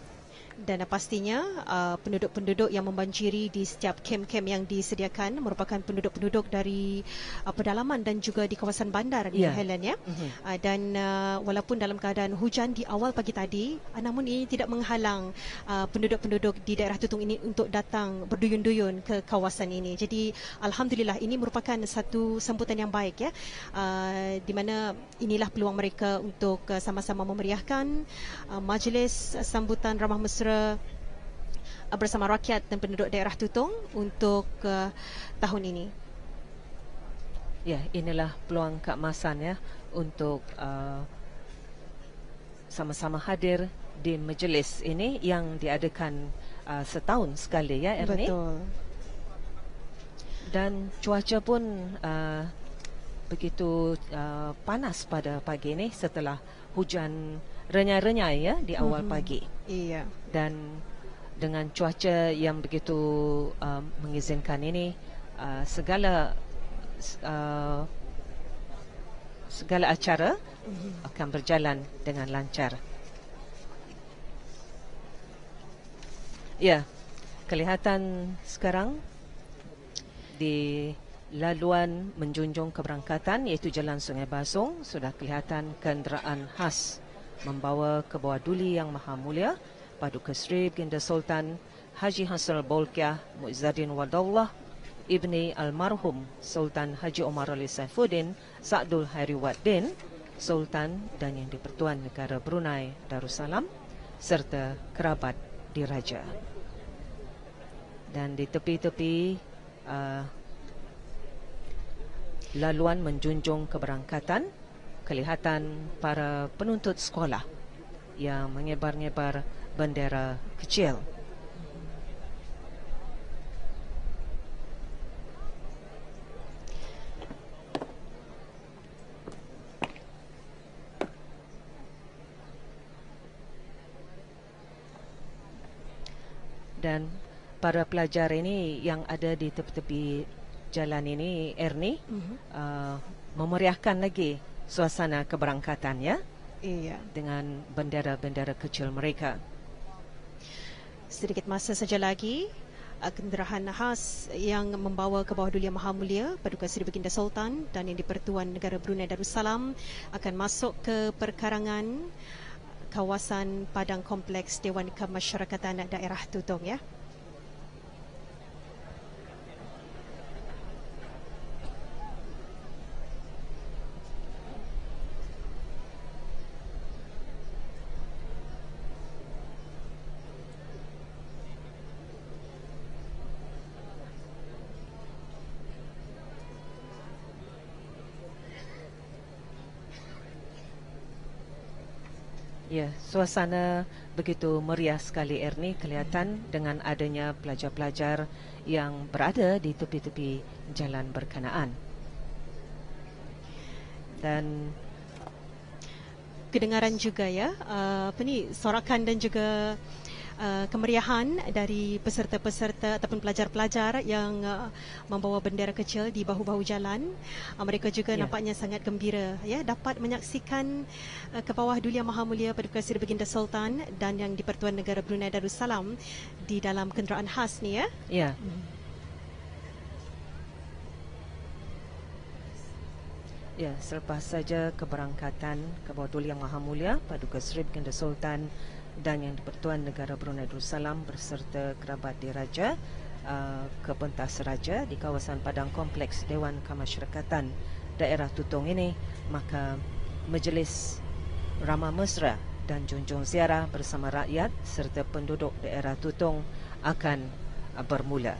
Dan pastinya uh, penduduk-penduduk yang membanjiri di setiap kem-kem yang disediakan merupakan penduduk-penduduk dari uh, pedalaman dan juga di kawasan bandar, yeah. Helen, ya. Mm-hmm. Uh, dan uh, walaupun dalam keadaan hujan di awal pagi tadi, uh, namun ini tidak menghalang uh, penduduk-penduduk di daerah Tutong ini untuk datang berduyun-duyun ke kawasan ini. Jadi alhamdulillah ini merupakan satu sambutan yang baik, ya, uh, di mana inilah peluang mereka untuk uh, sama-sama memeriahkan uh, majlis sambutan ramah mesra bersama rakyat dan penduduk daerah Tutong untuk uh, tahun ini. Ya, inilah peluang keemasan, ya, untuk uh, sama-sama hadir di majlis ini yang diadakan uh, setahun sekali, ya, Ernie. Betul. Dan cuaca pun uh, begitu uh, panas pada pagi ini setelah hujan renyai-renyai, ya, di awal mm-hmm. pagi. Iya. Dan dengan cuaca yang begitu uh, mengizinkan ini, uh, segala uh, segala acara mm-hmm. akan berjalan dengan lancar. Ya, kelihatan sekarang di laluan menjunjung keberangkatan iaitu Jalan Sungai Basong sudah kelihatan kenderaan khas membawa Kebuah Duli Yang Maha Mulia Paduka Seri Baginda Sultan Haji Hassan Bolkiah Muizzadin Wadullah Ibni Almarhum Sultan Haji Omar Ali Saifuddin Sa'dul Hariwaddin Sultan dan Yang di-Pertuan Negara Brunei Darussalam serta kerabat diraja. Dan di tepi-tepi uh, laluan menjunjung keberangkatan kelihatan para penuntut sekolah yang menyebar-nyebar bendera kecil. Dan para pelajar ini yang ada di tepi-tepi jalan ini, Ernie, mm-hmm. uh, memeriahkan lagi suasana keberangkatan, ya. Iya. Dengan bendera-bendera kecil mereka. Sedikit masa saja lagi, kenderaan khas yang membawa Kebuah Duli Yang Maha Mulia Paduka Seri Baginda Sultan dan Yang di-Pertuan Negara Brunei Darussalam akan masuk ke perkarangan kawasan padang kompleks Dewan Kemasyarakatan Daerah Tutong, ya. Ya, suasana begitu meriah sekali Ernie, kelihatan dengan adanya pelajar-pelajar yang berada di tepi-tepi jalan berkenaan. Dan kedengaran juga ya, uh, apa ni, sorakan dan juga uh, kemeriahan dari peserta-peserta ataupun pelajar-pelajar yang uh, membawa bendera kecil di bahu-bahu jalan. Uh, mereka juga Ya. nampaknya sangat gembira ya dapat menyaksikan uh, ke bawah Duli Yang Maha Mulia Paduka Seri Baginda Sultan dan yang di-Pertuan Negara Brunei Darussalam di dalam kenderaan khas ni ya. ya, Ya, selepas saja keberangkatan ke bawah Duli Yang Maha Mulia Paduka Seri Baginda Sultan dan yang di-Pertuan Negara Brunei Darussalam berserta kerabat diraja uh, ke pentas raja di kawasan padang kompleks Dewan Kemasyarakatan daerah Tutong ini, maka majlis ramah mesra dan junjung ziarah bersama rakyat serta penduduk daerah Tutong akan uh, bermula.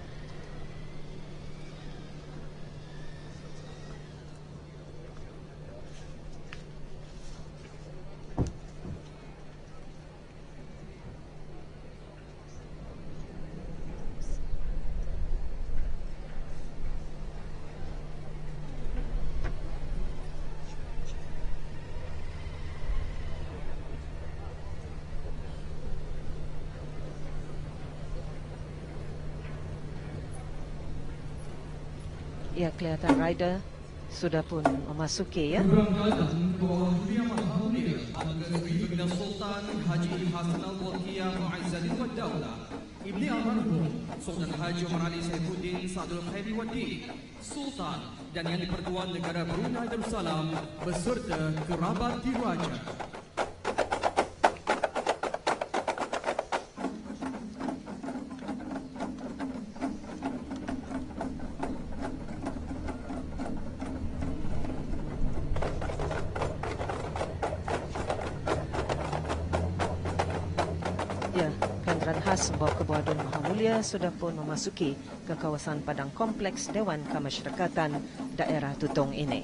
Ya, kelihatan rider sudah pun memasuki ya. Keberangkatan ke bawah Duli Yang Maha Mulia Paduka Seri Baginda Sultan Haji Hasan Al-Bolkiah Mu'izzaddin Wad Daulah Ibni Almarhum Sultan Haji Umar Ali Saifuddin Sa'dul Khairi Waddin Sultan dan yang di-Pertuan Negara Brunei Darussalam beserta kerabat diraja. Ya, kenderaan khas membawa ke bawah Duli Yang Maha Mulia sudah pun memasuki ke kawasan padang kompleks Dewan Kemasyarakatan daerah Tutong ini.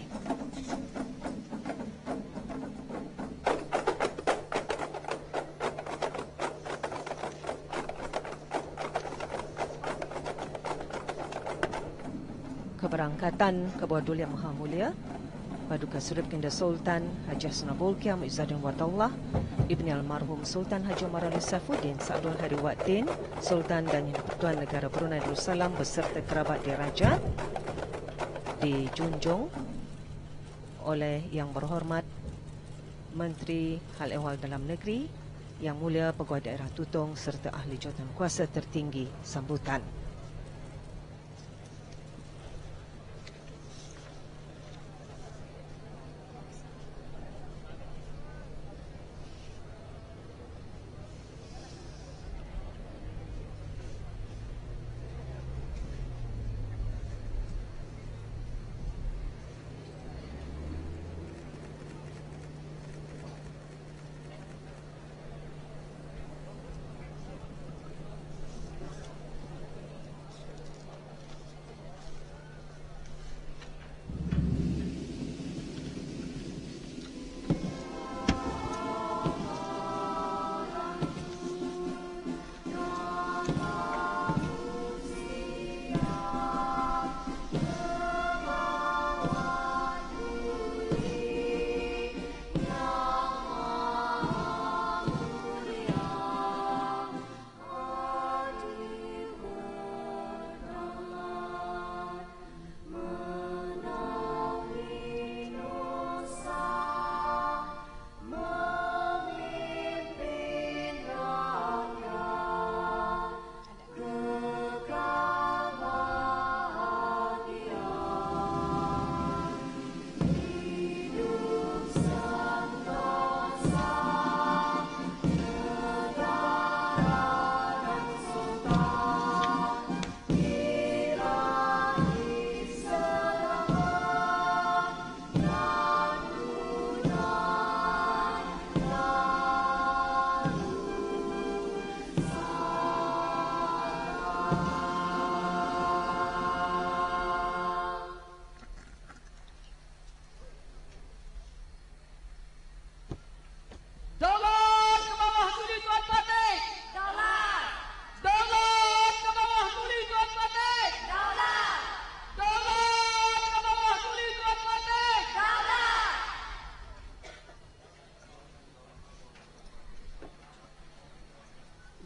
Keberangkatan ke bawah Duli Yang Maha Mulia Paduka Seri Baginda Sultan Haji Hasan Al-Bolkiah Mu'izzaddin Wad Daulah Ibni Almarhum Sultan Haji Umar Ali Saifuddin Sa'dul Khairi Waddin Sultan dan yang di-Pertuan Negara Brunei Darussalam beserta kerabat diraja dijunjung oleh Yang Berhormat Menteri Hal Ehwal Dalam Negeri, Yang Mulia Pegawai Daerah Tutong serta ahli jawatan kuasa tertinggi sambutan.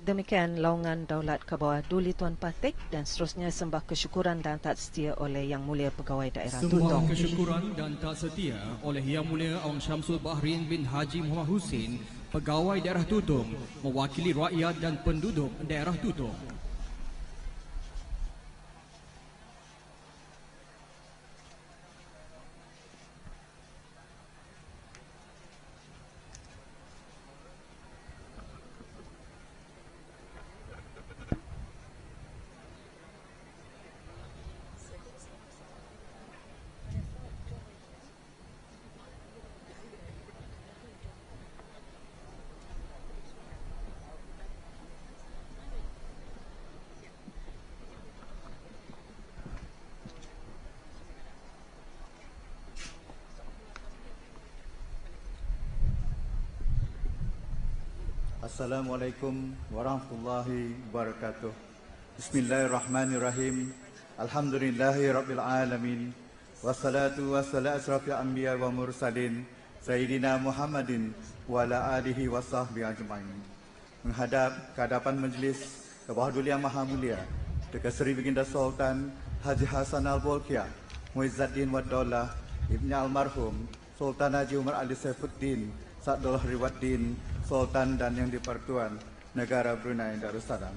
Demikian laungan Daulat ke bawah Duli Tuan Patik dan seterusnya sembah kesyukuran dan tak setia oleh Yang Mulia Pegawai Daerah Sembah Tutong. kesyukuran dan tak setia oleh Yang Mulia Awang Syamsul Bahrin bin Haji Muhammad Hussein, Pegawai Daerah Tutong, mewakili rakyat dan penduduk daerah Tutong. Assalamualaikum warahmatullahi wabarakatuh. Bismillahirrahmanirrahim. Alhamdulillahi rabbil alamin. Wassalatu wassalamu asrafil anbiya wa mursalin Sayyidina Muhammadin wa ala alihi wa sahbihi ajma'in. Menghadap ke hadapan majlis ke bawah Duli Yang Maha Mulia Datuk Seri Baginda Sultan Haji Hassan Al-Bolkiah Muizzaddin Wad Daulah Ibni Almarhum Sultan Haji Umar Ali Saifuddin Sadul Riwaddin Sultan dan Yang di-Pertuan Negara Brunei Darussalam.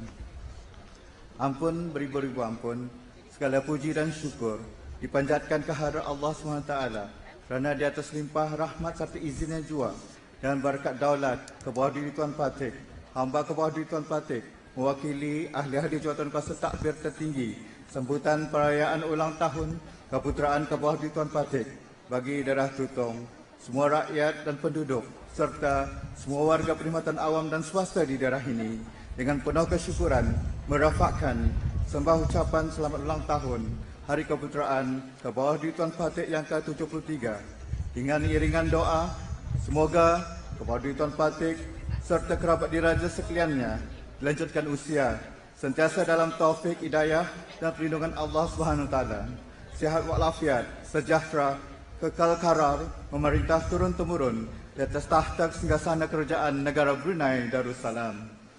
Ampun beribu-ribu ampun, segala puji dan syukur dipanjatkan kehadrat Allah subhanahu wa taala kerana di atas limpah rahmat serta izinnya jua dan berkat daulat ke bawah diri Tuan Patik, hamba ke bawah diri Tuan Patik mewakili ahli-ahli jawatan kuasa takbir tertinggi sambutan perayaan ulang tahun keputeraan ke bawah diri Tuan Patik bagi daerah Tutong, semua rakyat dan penduduk serta semua warga perkhidmatan awam dan swasta di daerah ini dengan penuh kesyukuran merafakkan sembah ucapan selamat ulang tahun Hari Keputeraan ke bawah diri Tuan Patik yang ke tujuh puluh tiga dengan iringan doa semoga ke bawah diri Tuan Patik serta kerabat diraja sekaliannya dilanjutkan usia sentiasa dalam taufik hidayah dan perlindungan Allah Subhanahu Wa Taala, sihat walafiat, sejahtera, kekal karar, memerintah turun temurun di atas tahta singgasana kerajaan negara Brunei Darussalam.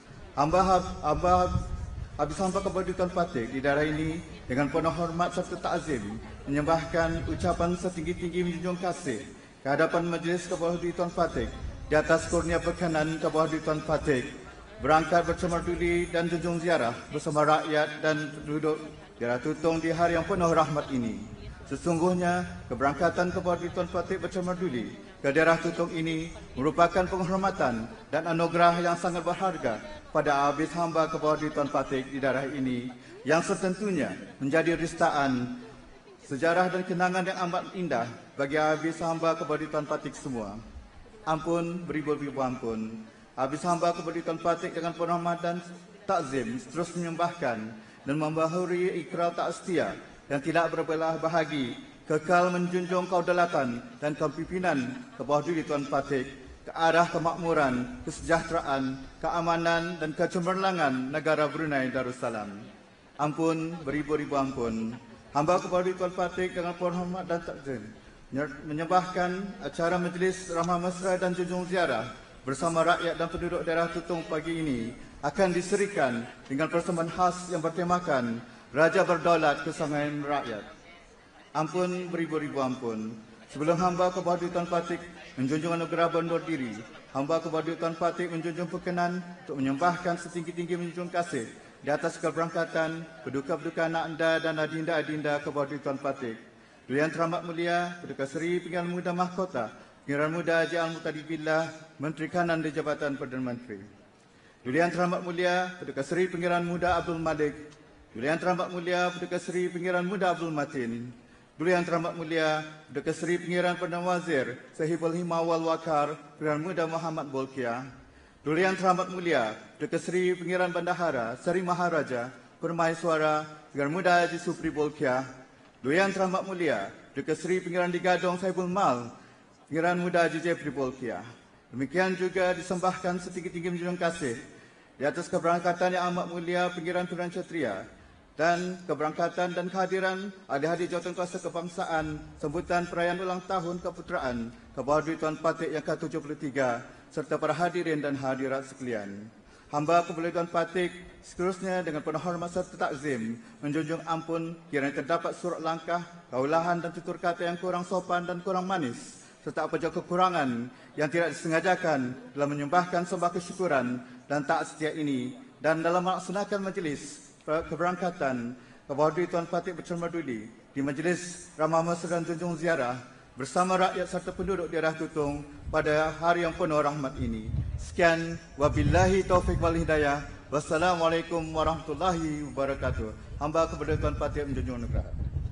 Hamba hamba habis hamba kepada Tuan Patik di daerah ini dengan penuh hormat serta takzim menyembahkan ucapan setinggi-tinggi menjunjung kasih ke hadapan majlis ke bawah diri Tuan Patik di atas kurnia berkenan ke bawah diri Tuan Patik berangkat bercemar duli dan junjung ziarah bersama rakyat dan penduduk daerah Tutong di hari yang penuh rahmat ini. Sesungguhnya keberangkatan ke bawah diri Tuan Patik bercemar duli ke daerah Tutong ini merupakan penghormatan dan anugerah yang sangat berharga pada habis hamba ke bawah diri Tuan Patik di daerah ini yang setentunya menjadi ristaan sejarah dan kenangan yang amat indah bagi habis hamba ke bawah diri Tuan Patik semua. Ampun beribu-ribu ampun. Habis hamba ke bawah diri Tuan Patik dengan penuh hormat dan takzim terus menyembahkan dan membahuri ikrar tak setia yang tidak berbelah bahagi, kekal menjunjung kedaulatan dan kepimpinan ke bawah diri Tuan Patik ke arah kemakmuran, kesejahteraan, keamanan dan kecemerlangan negara Brunei Darussalam. Ampun beribu-ribu ampun. Hamba ke bawah diri Tuan Patik dengan hormat dan takzim menyembahkan acara majlis ramah mesra dan junjung ziarah bersama rakyat dan penduduk daerah Tutong pagi ini akan diserikan dengan persembahan khas yang bertemakan Raja Berdaulat Kesangan Rakyat. Ampun beribu-ribu ampun. Sebelum hamba ke bawah diri Tuan Patik menjunjung anugerah bondur diri, hamba ke bawah diri Tuan Patik menjunjung perkenan untuk menyembahkan setinggi-tinggi menjunjung kasih di atas keberangkatan berduka-berduka anak anda dan adinda-adinda ke bawah diri Tuan Patik. Yang teramat mulia, Perdana Seri Pinggiran Muda Mahkota, Pinggiran Muda Haji Al-Mutadibillah, Menteri Kanan di Jabatan Perdana Menteri. Yang teramat mulia, Perdana Seri Pinggiran Muda Abdul Malik, Yang teramat mulia, Perdana Seri Pinggiran Muda Abdul Matin, Yang teramat mulia, Perdana Seri Pinggiran Perdana Wazir Sahibul Himawal Wakar, Pinggiran Muda Muhammad Bolkiah, Yang teramat mulia, Perdana Seri Pinggiran Bandahara Seri Maharaja Permaiswara, Pinggiran Muda Haji Supri Bolkiah, Yang teramat mulia, Perdana Seri Pinggiran Digadong Sahibul Mal, Pinggiran Muda Haji Jeffrey Bolkiah. Demikian juga disembahkan setinggi-tinggi menjunjung kasih di atas keberangkatan yang amat mulia Pinggiran Perdana Ksatria dan keberangkatan dan kehadiran ahli-ahli jawatan kuasa kebangsaan sambutan perayaan ulang tahun keputeraan ke bawah diri Tuan Patik yang ke tujuh puluh tiga serta para hadirin dan hadirat sekalian. Hamba kepada Tuan Patik seterusnya dengan penuh hormat serta takzim menjunjung ampun kiranya terdapat surat langkah, kaulahan dan tutur kata yang kurang sopan dan kurang manis serta apa jua kekurangan yang tidak disengajakan dalam menyembahkan sembah kesyukuran dan taat setia ini dan dalam melaksanakan majlis keberangkatan ke bawah diri Tuan Patik bercermat duli di majlis ramah mesra dan junjung ziarah bersama rakyat serta penduduk daerah Tutong pada hari yang penuh rahmat ini. Sekian, wabillahi taufiq wal hidayah. Wassalamualaikum warahmatullahi wabarakatuh. Hamba kepada Tuan Patik menjunjung negara.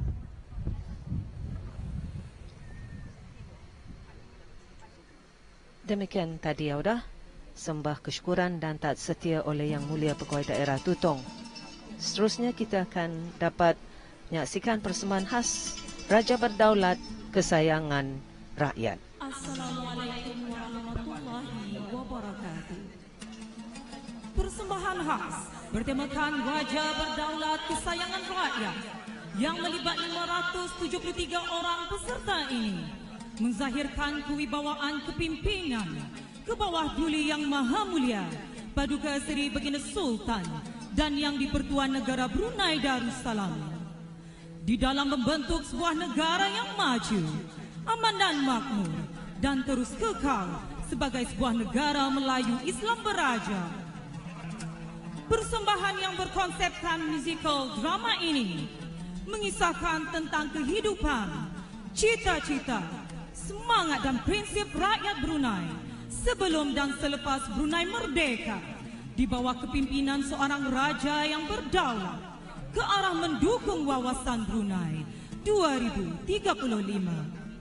Demikian tadi Auda, sembah kesyukuran dan taat setia oleh Yang Mulia Pegawai Daerah Tutong. Seterusnya kita akan dapat menyaksikan persembahan khas Raja Berdaulat kesayangan rakyat. Assalamualaikum warahmatullahi wabarakatuh. Persembahan khas bertemakan Raja Berdaulat kesayangan rakyat yang melibatkan lima ratus tujuh puluh tiga orang peserta ini menzahirkan kewibawaan kepimpinan ke bawah duli Yang Maha Mulia Paduka Seri Baginda Sultan dan Yang di-Pertuan Negara Brunei Darussalam di dalam membentuk sebuah negara yang maju, aman dan makmur dan terus kekal sebagai sebuah negara Melayu Islam beraja. Persembahan yang berkonsepkan musical drama ini mengisahkan tentang kehidupan, cita-cita, semangat dan prinsip rakyat Brunei sebelum dan selepas Brunei merdeka di bawah kepimpinan seorang raja yang berdaulat ke arah mendukung wawasan Brunei dua ribu tiga puluh lima.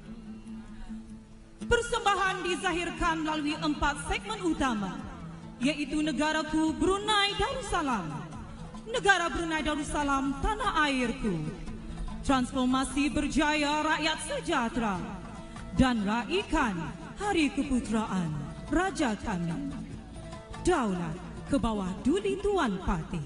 Persembahan dizahirkan melalui empat segmen utama, yaitu Negaraku Brunei Darussalam, Negara Brunei Darussalam Tanah Airku, Transformasi Berjaya Rakyat Sejahtera, dan raikan Hari Keputeraan Raja kami. Daulat ke bawah duli Tuan Patik.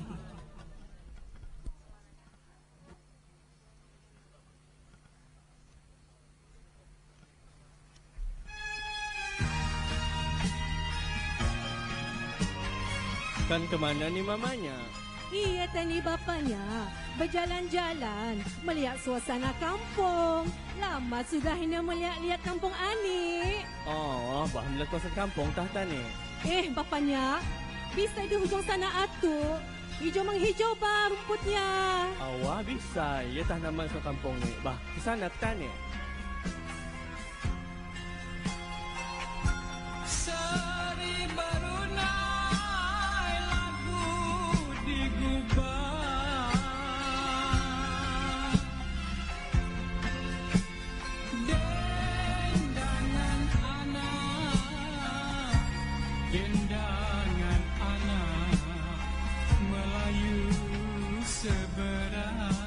Kan kemana ni mamanya? Iya tani bapaknya berjalan-jalan melihat suasana kampung. Lama sudah hina melihat-lihat kampung ani. Oh, bahamlah kawasan kampung tah tani. Eh bapaknya, bisa di hujung sana atu. Hijau menghijau bah rumputnya. Awak bisa, ya tah nama so kampung ni. Bah, di sana tani. Sari Brunei lagu digubah dendangan anak dendangan anak Melayu seberang.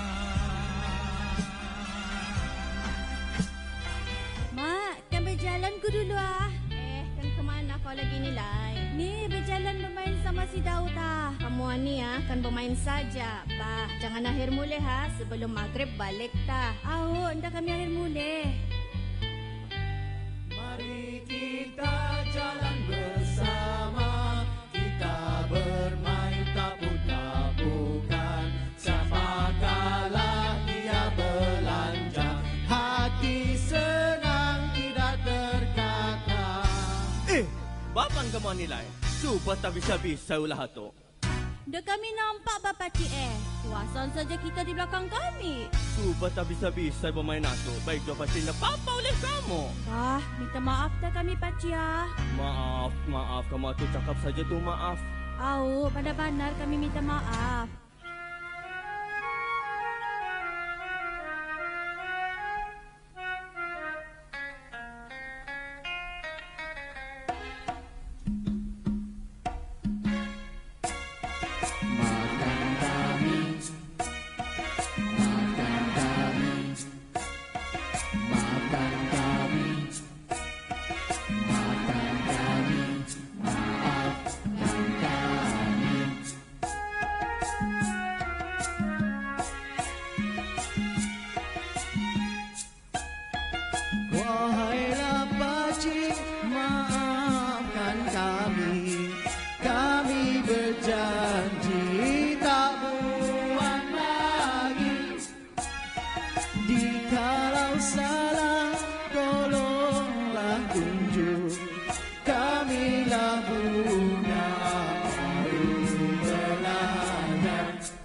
Mak, kan berjalan ku dulu ah. Kau lagi nilai. Ni berjalan bermain sama si Daud ah. Kamu ni ah kan bermain saja. Bah, jangan akhir mulai ha sebelum maghrib balik tah. Au, ndak kami akhir mulai. Mari kita jalan bersama, kita bermain tapuk-tapukan. Siapa kalah dia belanja, hati senang tidak terkakak. Eh, bapan kamu nilai? Cuba tak bisa-bisa ulah tu. Dah kami nampak Bapak Cik eh. Kuasan saja kita di belakang kami. Cuba tak bisa-bisa bermain aku. Baik dua pasti nak apa oleh kamu. Ah, minta maaf dah kami Pakcik ah. Maaf, maaf. Kamu tu cakap saja tu maaf. Au, benar-benar kami minta maaf. kunjung, kamilah bunga baru melanda.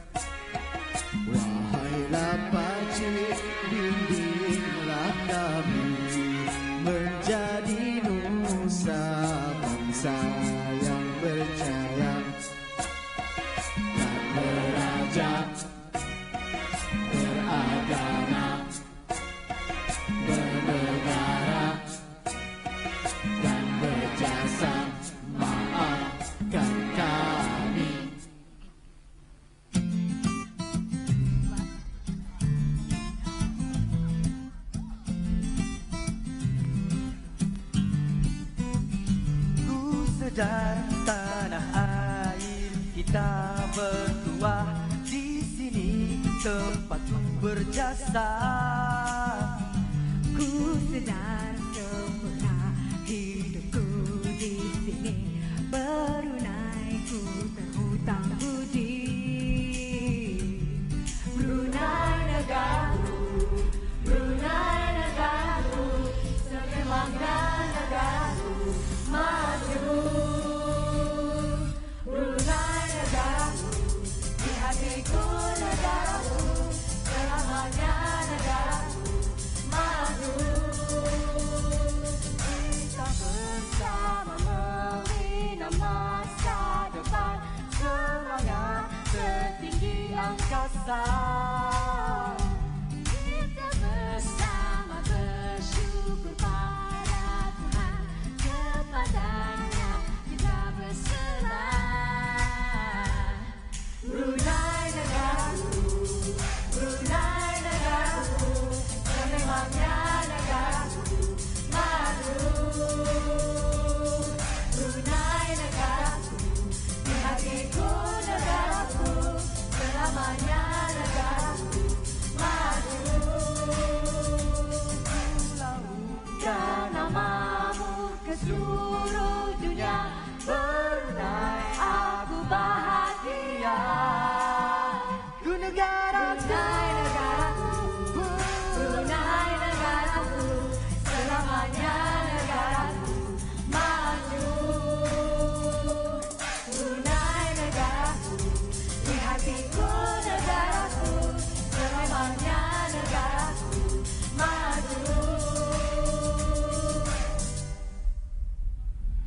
Wahailah pakcik, bimbinglah kami menjadi nusa bangsa yang berjaya dan beraja, beragama, bernegara dan berjasa. Maafkan kami. Ku sedar tanah air kita bertuah, di sini tempatku berjasa. Ku sedar sempurna hidupku di sini, Brunei ku terhutang budi. Brunei negaraku, Brunei negaraku, sememangnya negaraku maju. Brunei negaraku, di hatiku negaraku, selamanya negaraku maju. Kita bersama membina masa depan, semangat setinggi angkasa. Kita bersama bersyukur pada Tuhan, kepadanya kita berserah. Brunei negaraku, Brunei negaraku, sememangnya negaraku maju. Brunei negaraku, di hatiku negaraku, selamanya negaraku maju. Lautkan namamu ke seluruh dunia, Brunei aku bahagia. Ku negara Brunei negaraku, Brunei negaraku, selamanya negaraku maju. Brunei negaraku, di hatiku negaraku, selamanya negaraku maju.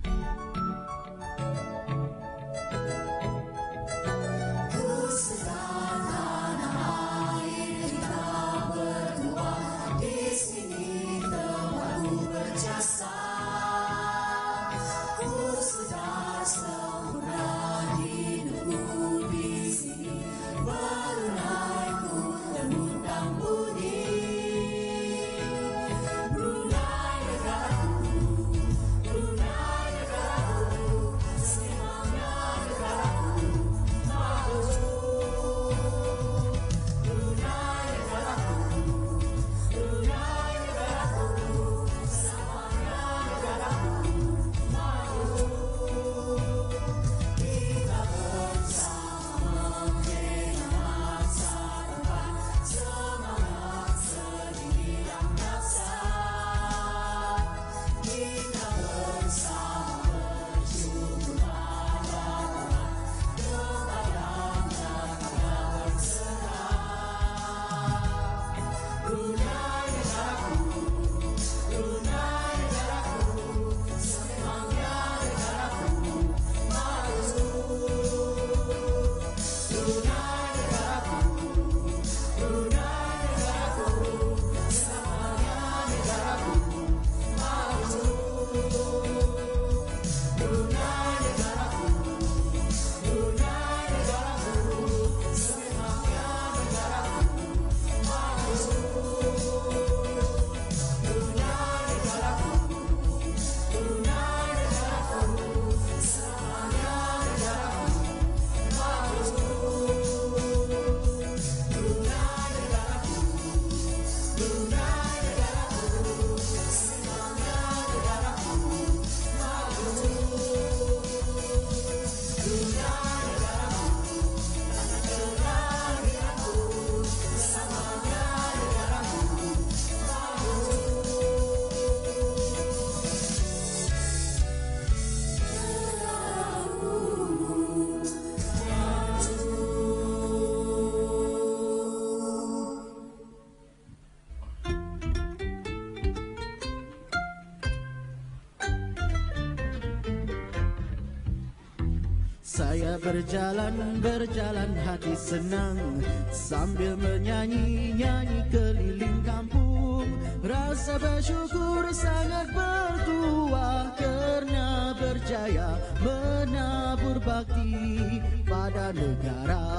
Saya berjalan, berjalan hati senang sambil menyanyi-nyanyi keliling kampung. Rasa bersyukur sangat bertuah kerana berjaya menabur bakti pada negara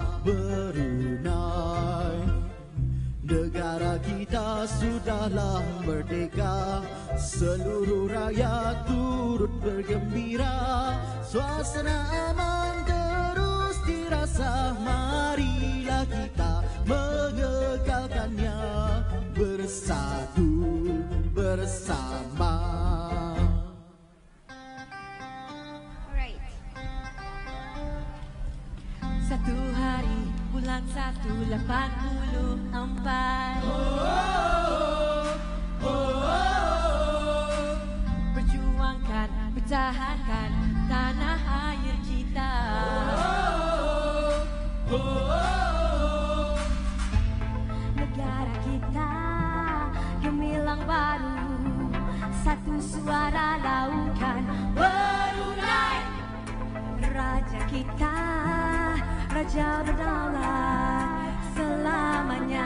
Brunei. Negara kita sudahlah merdeka, seluruh rakyat turut bergembira. Suasana aman terus dirasa, marilah kita mengekalkannya bersatu bersama. Satu hari bulan satu lapan puluh empat. Oh, oh, oh, oh. Perjuangkan, pertahankan tanah air kita. Oh, oh, oh, oh. Negara kita gemilang baru, satu suara laukan Brunei. Raja kita raja berdaulat selamanya.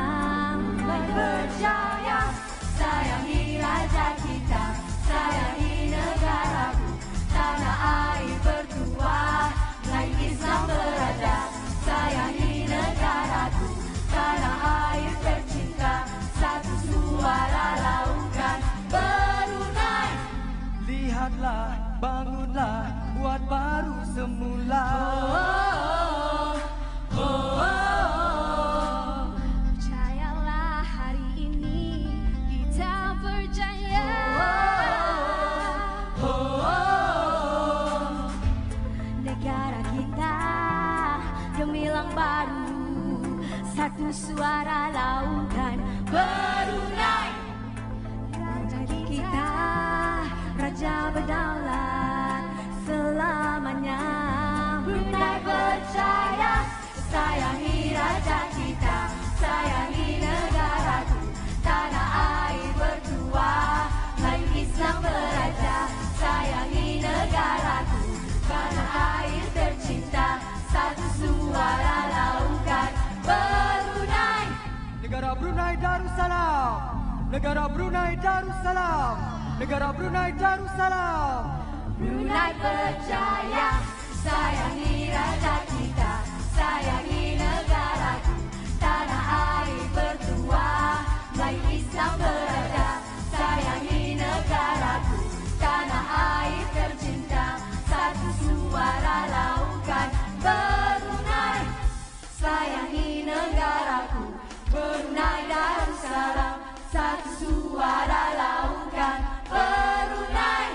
Berjaya, sayangi raja kita, sayangi negaraku, tanah air bertuah, lain Islam berada. Sayangi negaraku, tanah air tercinta, satu suara laukan Brunei. Lihatlah, bangunlah, buat baru semula. Oh, oh, oh, oh. Percayalah hari ini kita berjaya. Oh, oh, oh, oh. Negara kita gemilang baru, satu suara laukan Brunei. Raja kita, raja berdaulat selamanya. Brunei percaya, sayangi raja kita, sayangi negaraku, tanah air bertuah, lain Islam beraja. Sayangi negaraku, tanah air tercinta, satu suara laukan Brunei. Negara Brunei Darussalam, negara Brunei Darussalam, negara Brunei Darussalam. Brunei percaya, sayangi raja kita, sayangi negaraku, tanah air bertuah, lain Islam berada. Sayangi negaraku, tanah air tercinta, satu suara laukan Brunei. Sayangi negaraku, Brunei Darussalam, satu suara laukan Brunei.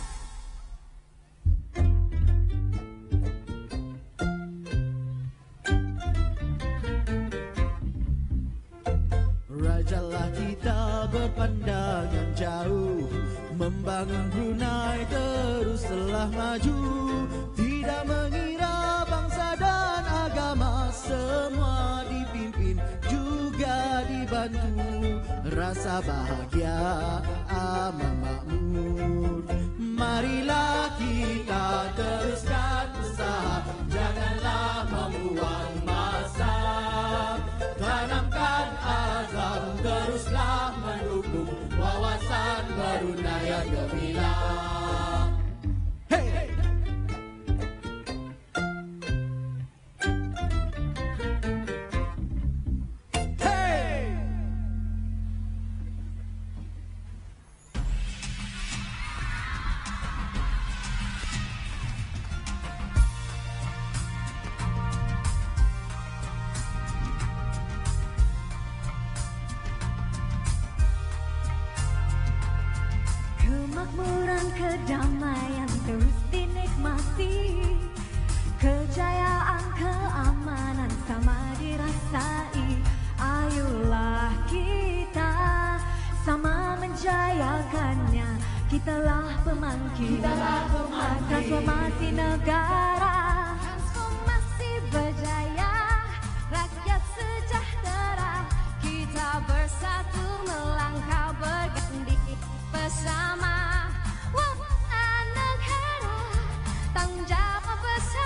Rajalah kita berpandangan jauh, membangun Brunei teruslah maju. Tidak mengira bangsa dan agama, semua dipimpin juga dibantu. Rasa bahagia aman makmur. Marilah kita teruskan usaha, janganlah membuang masa. Tanamkan azam, teruslah mendukung wawasan Brunei yang gemilang. Hey! Hey! Kemakmuran, kedamaian terus dinikmati, kejayaan, keamanan sama dirasai. Ayolah kita sama menjayakannya, kitalah pemangkin, kitalah pemangkin. Transformasi negara, transformasi berjaya, rakyat sejahtera, kita bersatu melangkah berganti bersama. Warna negara, tanggung jawab bersama.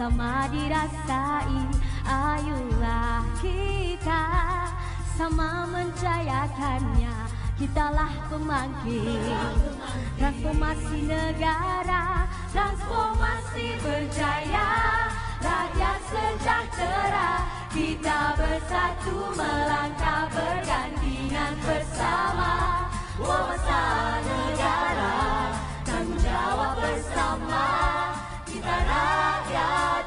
sama dirasai. Ayolah kita sama menjayakannya. Kitalah pemangkin transformasi negara, transformasi berjaya, rakyat sejahtera. Kita bersatu melangkah bergandingan bersama. Wawasan negara, tanggung jawab bersama. Kita rakyat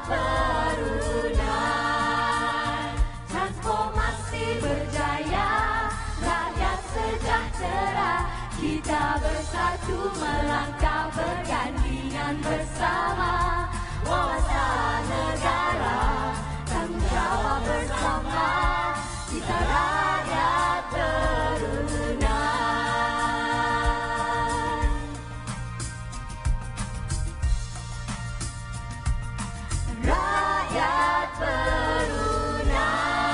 Brunei, transformasi berjaya, rakyat sejahtera. Kita bersatu melangkah bergandingan bersama. Wawasan negara, tanggung jawab bersama. Kita rakyat Brunei. Rakyat Brunei.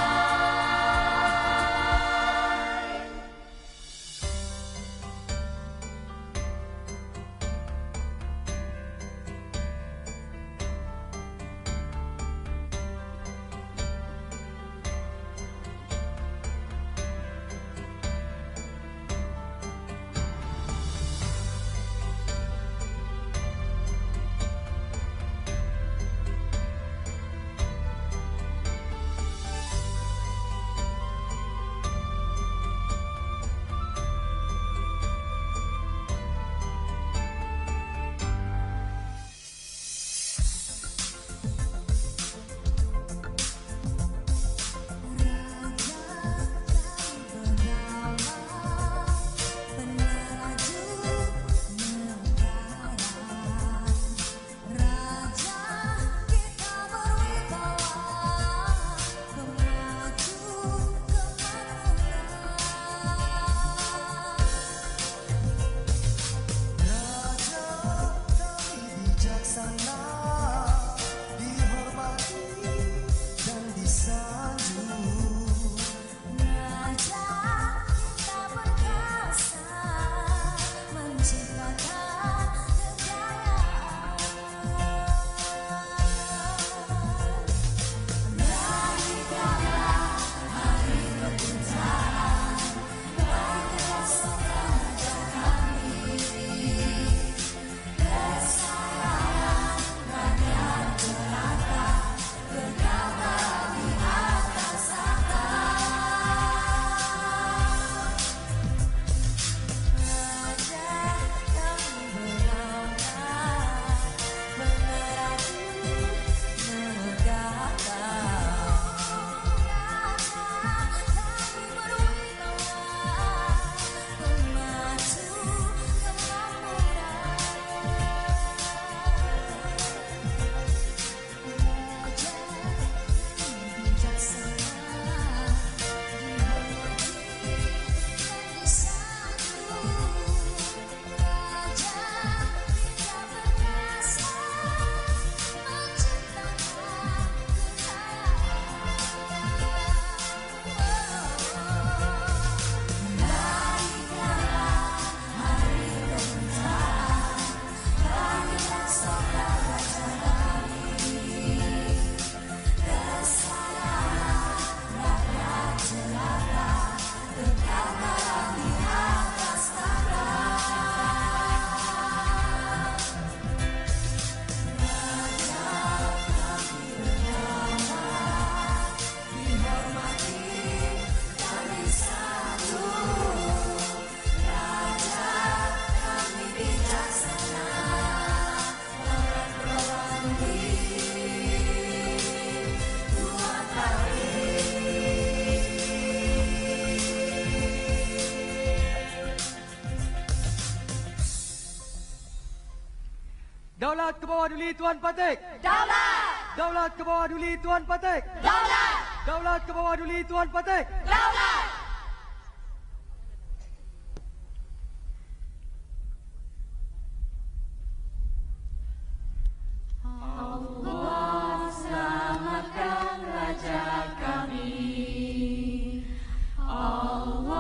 Daulat ke bawah duli Tuan Patik. Daulat. Daulat ke bawah duli Tuan Patik. Daulat. Daulat ke bawah duli Tuan Patik. Daulat. Allah selamatkan raja kami.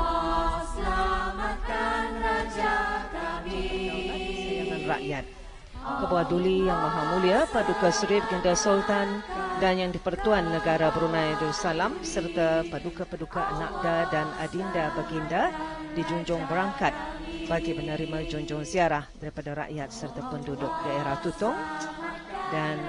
Allah selamatkan raja kami. Kesayangan rakyat. ke bawah Duli Yang Maha Mulia Paduka Seri Baginda Sultan dan Yang di-Pertuan Negara Brunei Darussalam serta paduka-paduka anakda dan adinda baginda dijunjung berangkat bagi menerima junjung ziarah daripada rakyat serta penduduk daerah Tutong. Dan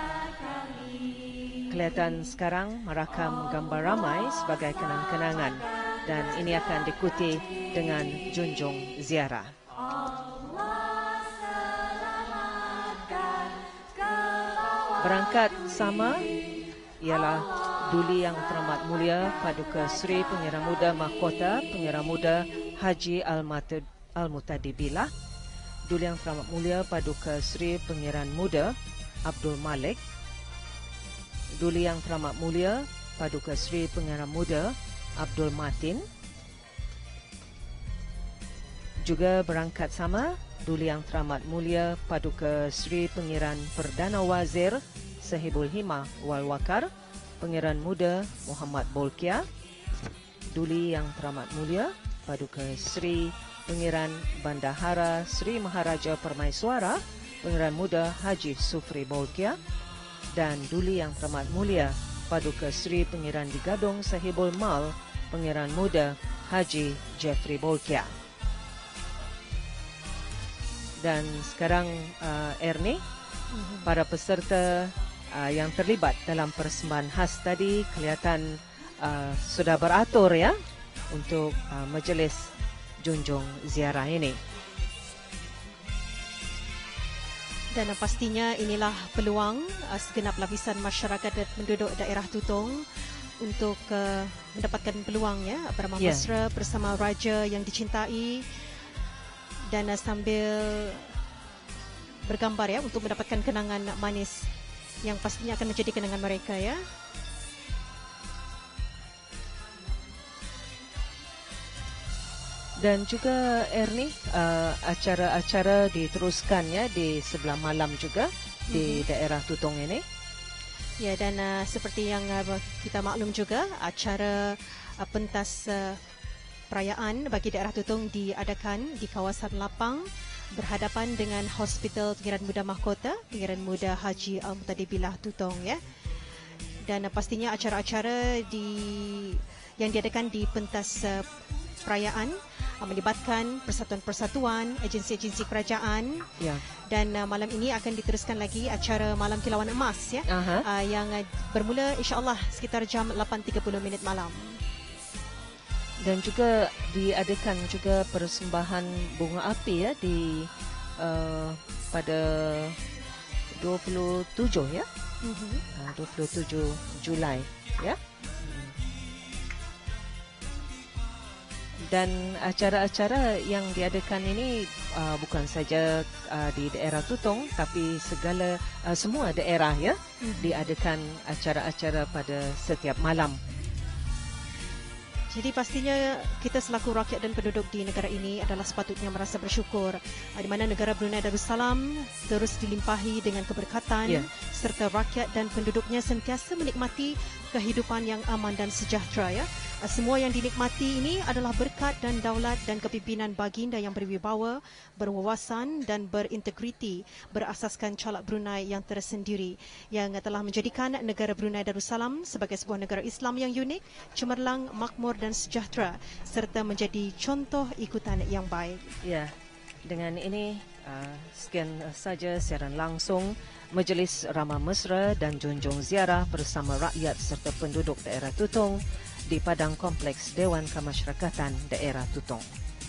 kelihatan sekarang merakam gambar ramai sebagai kenang-kenangan dan ini akan diikuti dengan junjung ziarah. Berangkat sama ialah Duli Yang Teramat Mulia Paduka Seri Pengira Muda Mahkota Pengira Muda Haji Al-Mutadibilah, Duli Yang Teramat Mulia Paduka Seri Pengiran Muda Abdul Malik, Duli Yang Teramat Mulia Paduka Seri Pengiran Muda Abdul Matin. Juga berangkat sama Duli Yang Teramat Mulia Paduka Seri Pengiran Perdana Wazir Sahibul Himah Wal Wakar Pengiran Muda Muhammad Bolkiah, Duli Yang Teramat Mulia Paduka Seri Pengiran Bandahara Seri Maharaja Permaiswara Pengiran Muda Haji Sufri Bolkiah, dan Duli Yang Teramat Mulia Paduka Seri Pengiran di Gadong Sahibul Mal Pengiran Muda Haji Jeffrey Bolkiah. Dan sekarang uh, Ernie, mm-hmm. para peserta uh, yang terlibat dalam persembahan khas tadi kelihatan uh, sudah beratur ya untuk uh, majlis junjung ziarah ini. Dan uh, pastinya inilah peluang uh, segenap lapisan masyarakat dan penduduk daerah Tutong untuk uh, mendapatkan peluang ya beramah yeah. mesra bersama raja yang dicintai dan uh, sambil bergambar ya untuk mendapatkan kenangan manis yang pastinya akan menjadi kenangan mereka ya. Dan juga Ernie, uh, acara-acara diteruskan ya di sebelah malam juga mm-hmm. di daerah Tutong ini. Ya, dan uh, seperti yang uh, kita maklum juga acara uh, pentas uh, perayaan bagi daerah Tutong diadakan di kawasan lapang berhadapan dengan Hospital Pengiran Muda Mahkota Pengiran Muda Haji Al-Mutadibilah Tutong ya. Dan uh, pastinya acara-acara di yang diadakan di pentas uh, perayaan uh, melibatkan persatuan-persatuan, agensi-agensi kerajaan. Ya. Dan uh, malam ini akan diteruskan lagi acara Malam Kilauan Emas ya. Uh, yang uh, bermula insya-Allah sekitar jam lapan tiga puluh minit malam. Dan juga diadakan juga persembahan bunga api ya di uh, pada dua puluh tujuh ya. Mm-hmm. Uh, dua puluh tujuh Julai ya. Dan acara-acara yang diadakan ini uh, bukan saja uh, di daerah Tutong tapi segala uh, semua daerah ya mm-hmm. diadakan acara-acara pada setiap malam. Jadi pastinya kita selaku rakyat dan penduduk di negara ini adalah sepatutnya merasa bersyukur di mana negara Brunei Darussalam terus dilimpahi dengan keberkatan yeah. serta rakyat dan penduduknya sentiasa menikmati kehidupan yang aman dan sejahtera ya. Semua yang dinikmati ini adalah berkat dan daulat dan kepimpinan baginda yang berwibawa, berwawasan dan berintegriti berasaskan colak Brunei yang tersendiri yang telah menjadikan negara Brunei Darussalam sebagai sebuah negara Islam yang unik, cemerlang, makmur dan sejahtera serta menjadi contoh ikutan yang baik. Ya, dengan ini uh, sekian saja siaran langsung Majlis Ramah Mesra dan Junjung Ziarah bersama rakyat serta penduduk daerah Tutong di Padang Kompleks Dewan Kemasyarakatan Daerah Tutong.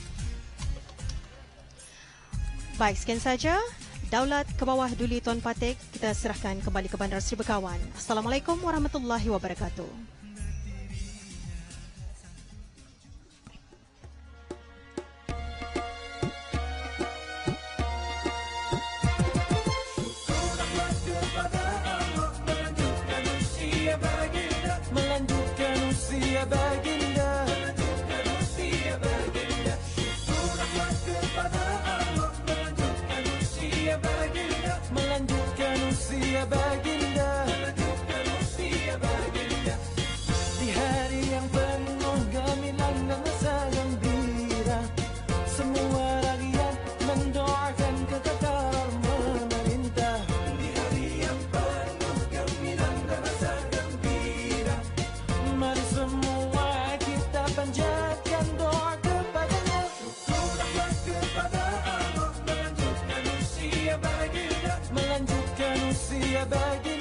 Baik, sekian saja Daulat ke bawah Duli Tuan Patik. Kita serahkan kembali ke Bandar Seri Begawan. Assalamualaikum warahmatullahi wabarakatuh. Melanjutkan usia baginda, melanjutkan usia baginda. Syukur rahmat kepada Allah, melanjutkan usia baginda, melanjutkan usia baginda, melanjutkan usia baginda. Di hari yang penuh gemilang dan rasa gembira, semua rakyat mendoakan kekekalan menanti. melanjutkan usia baginda.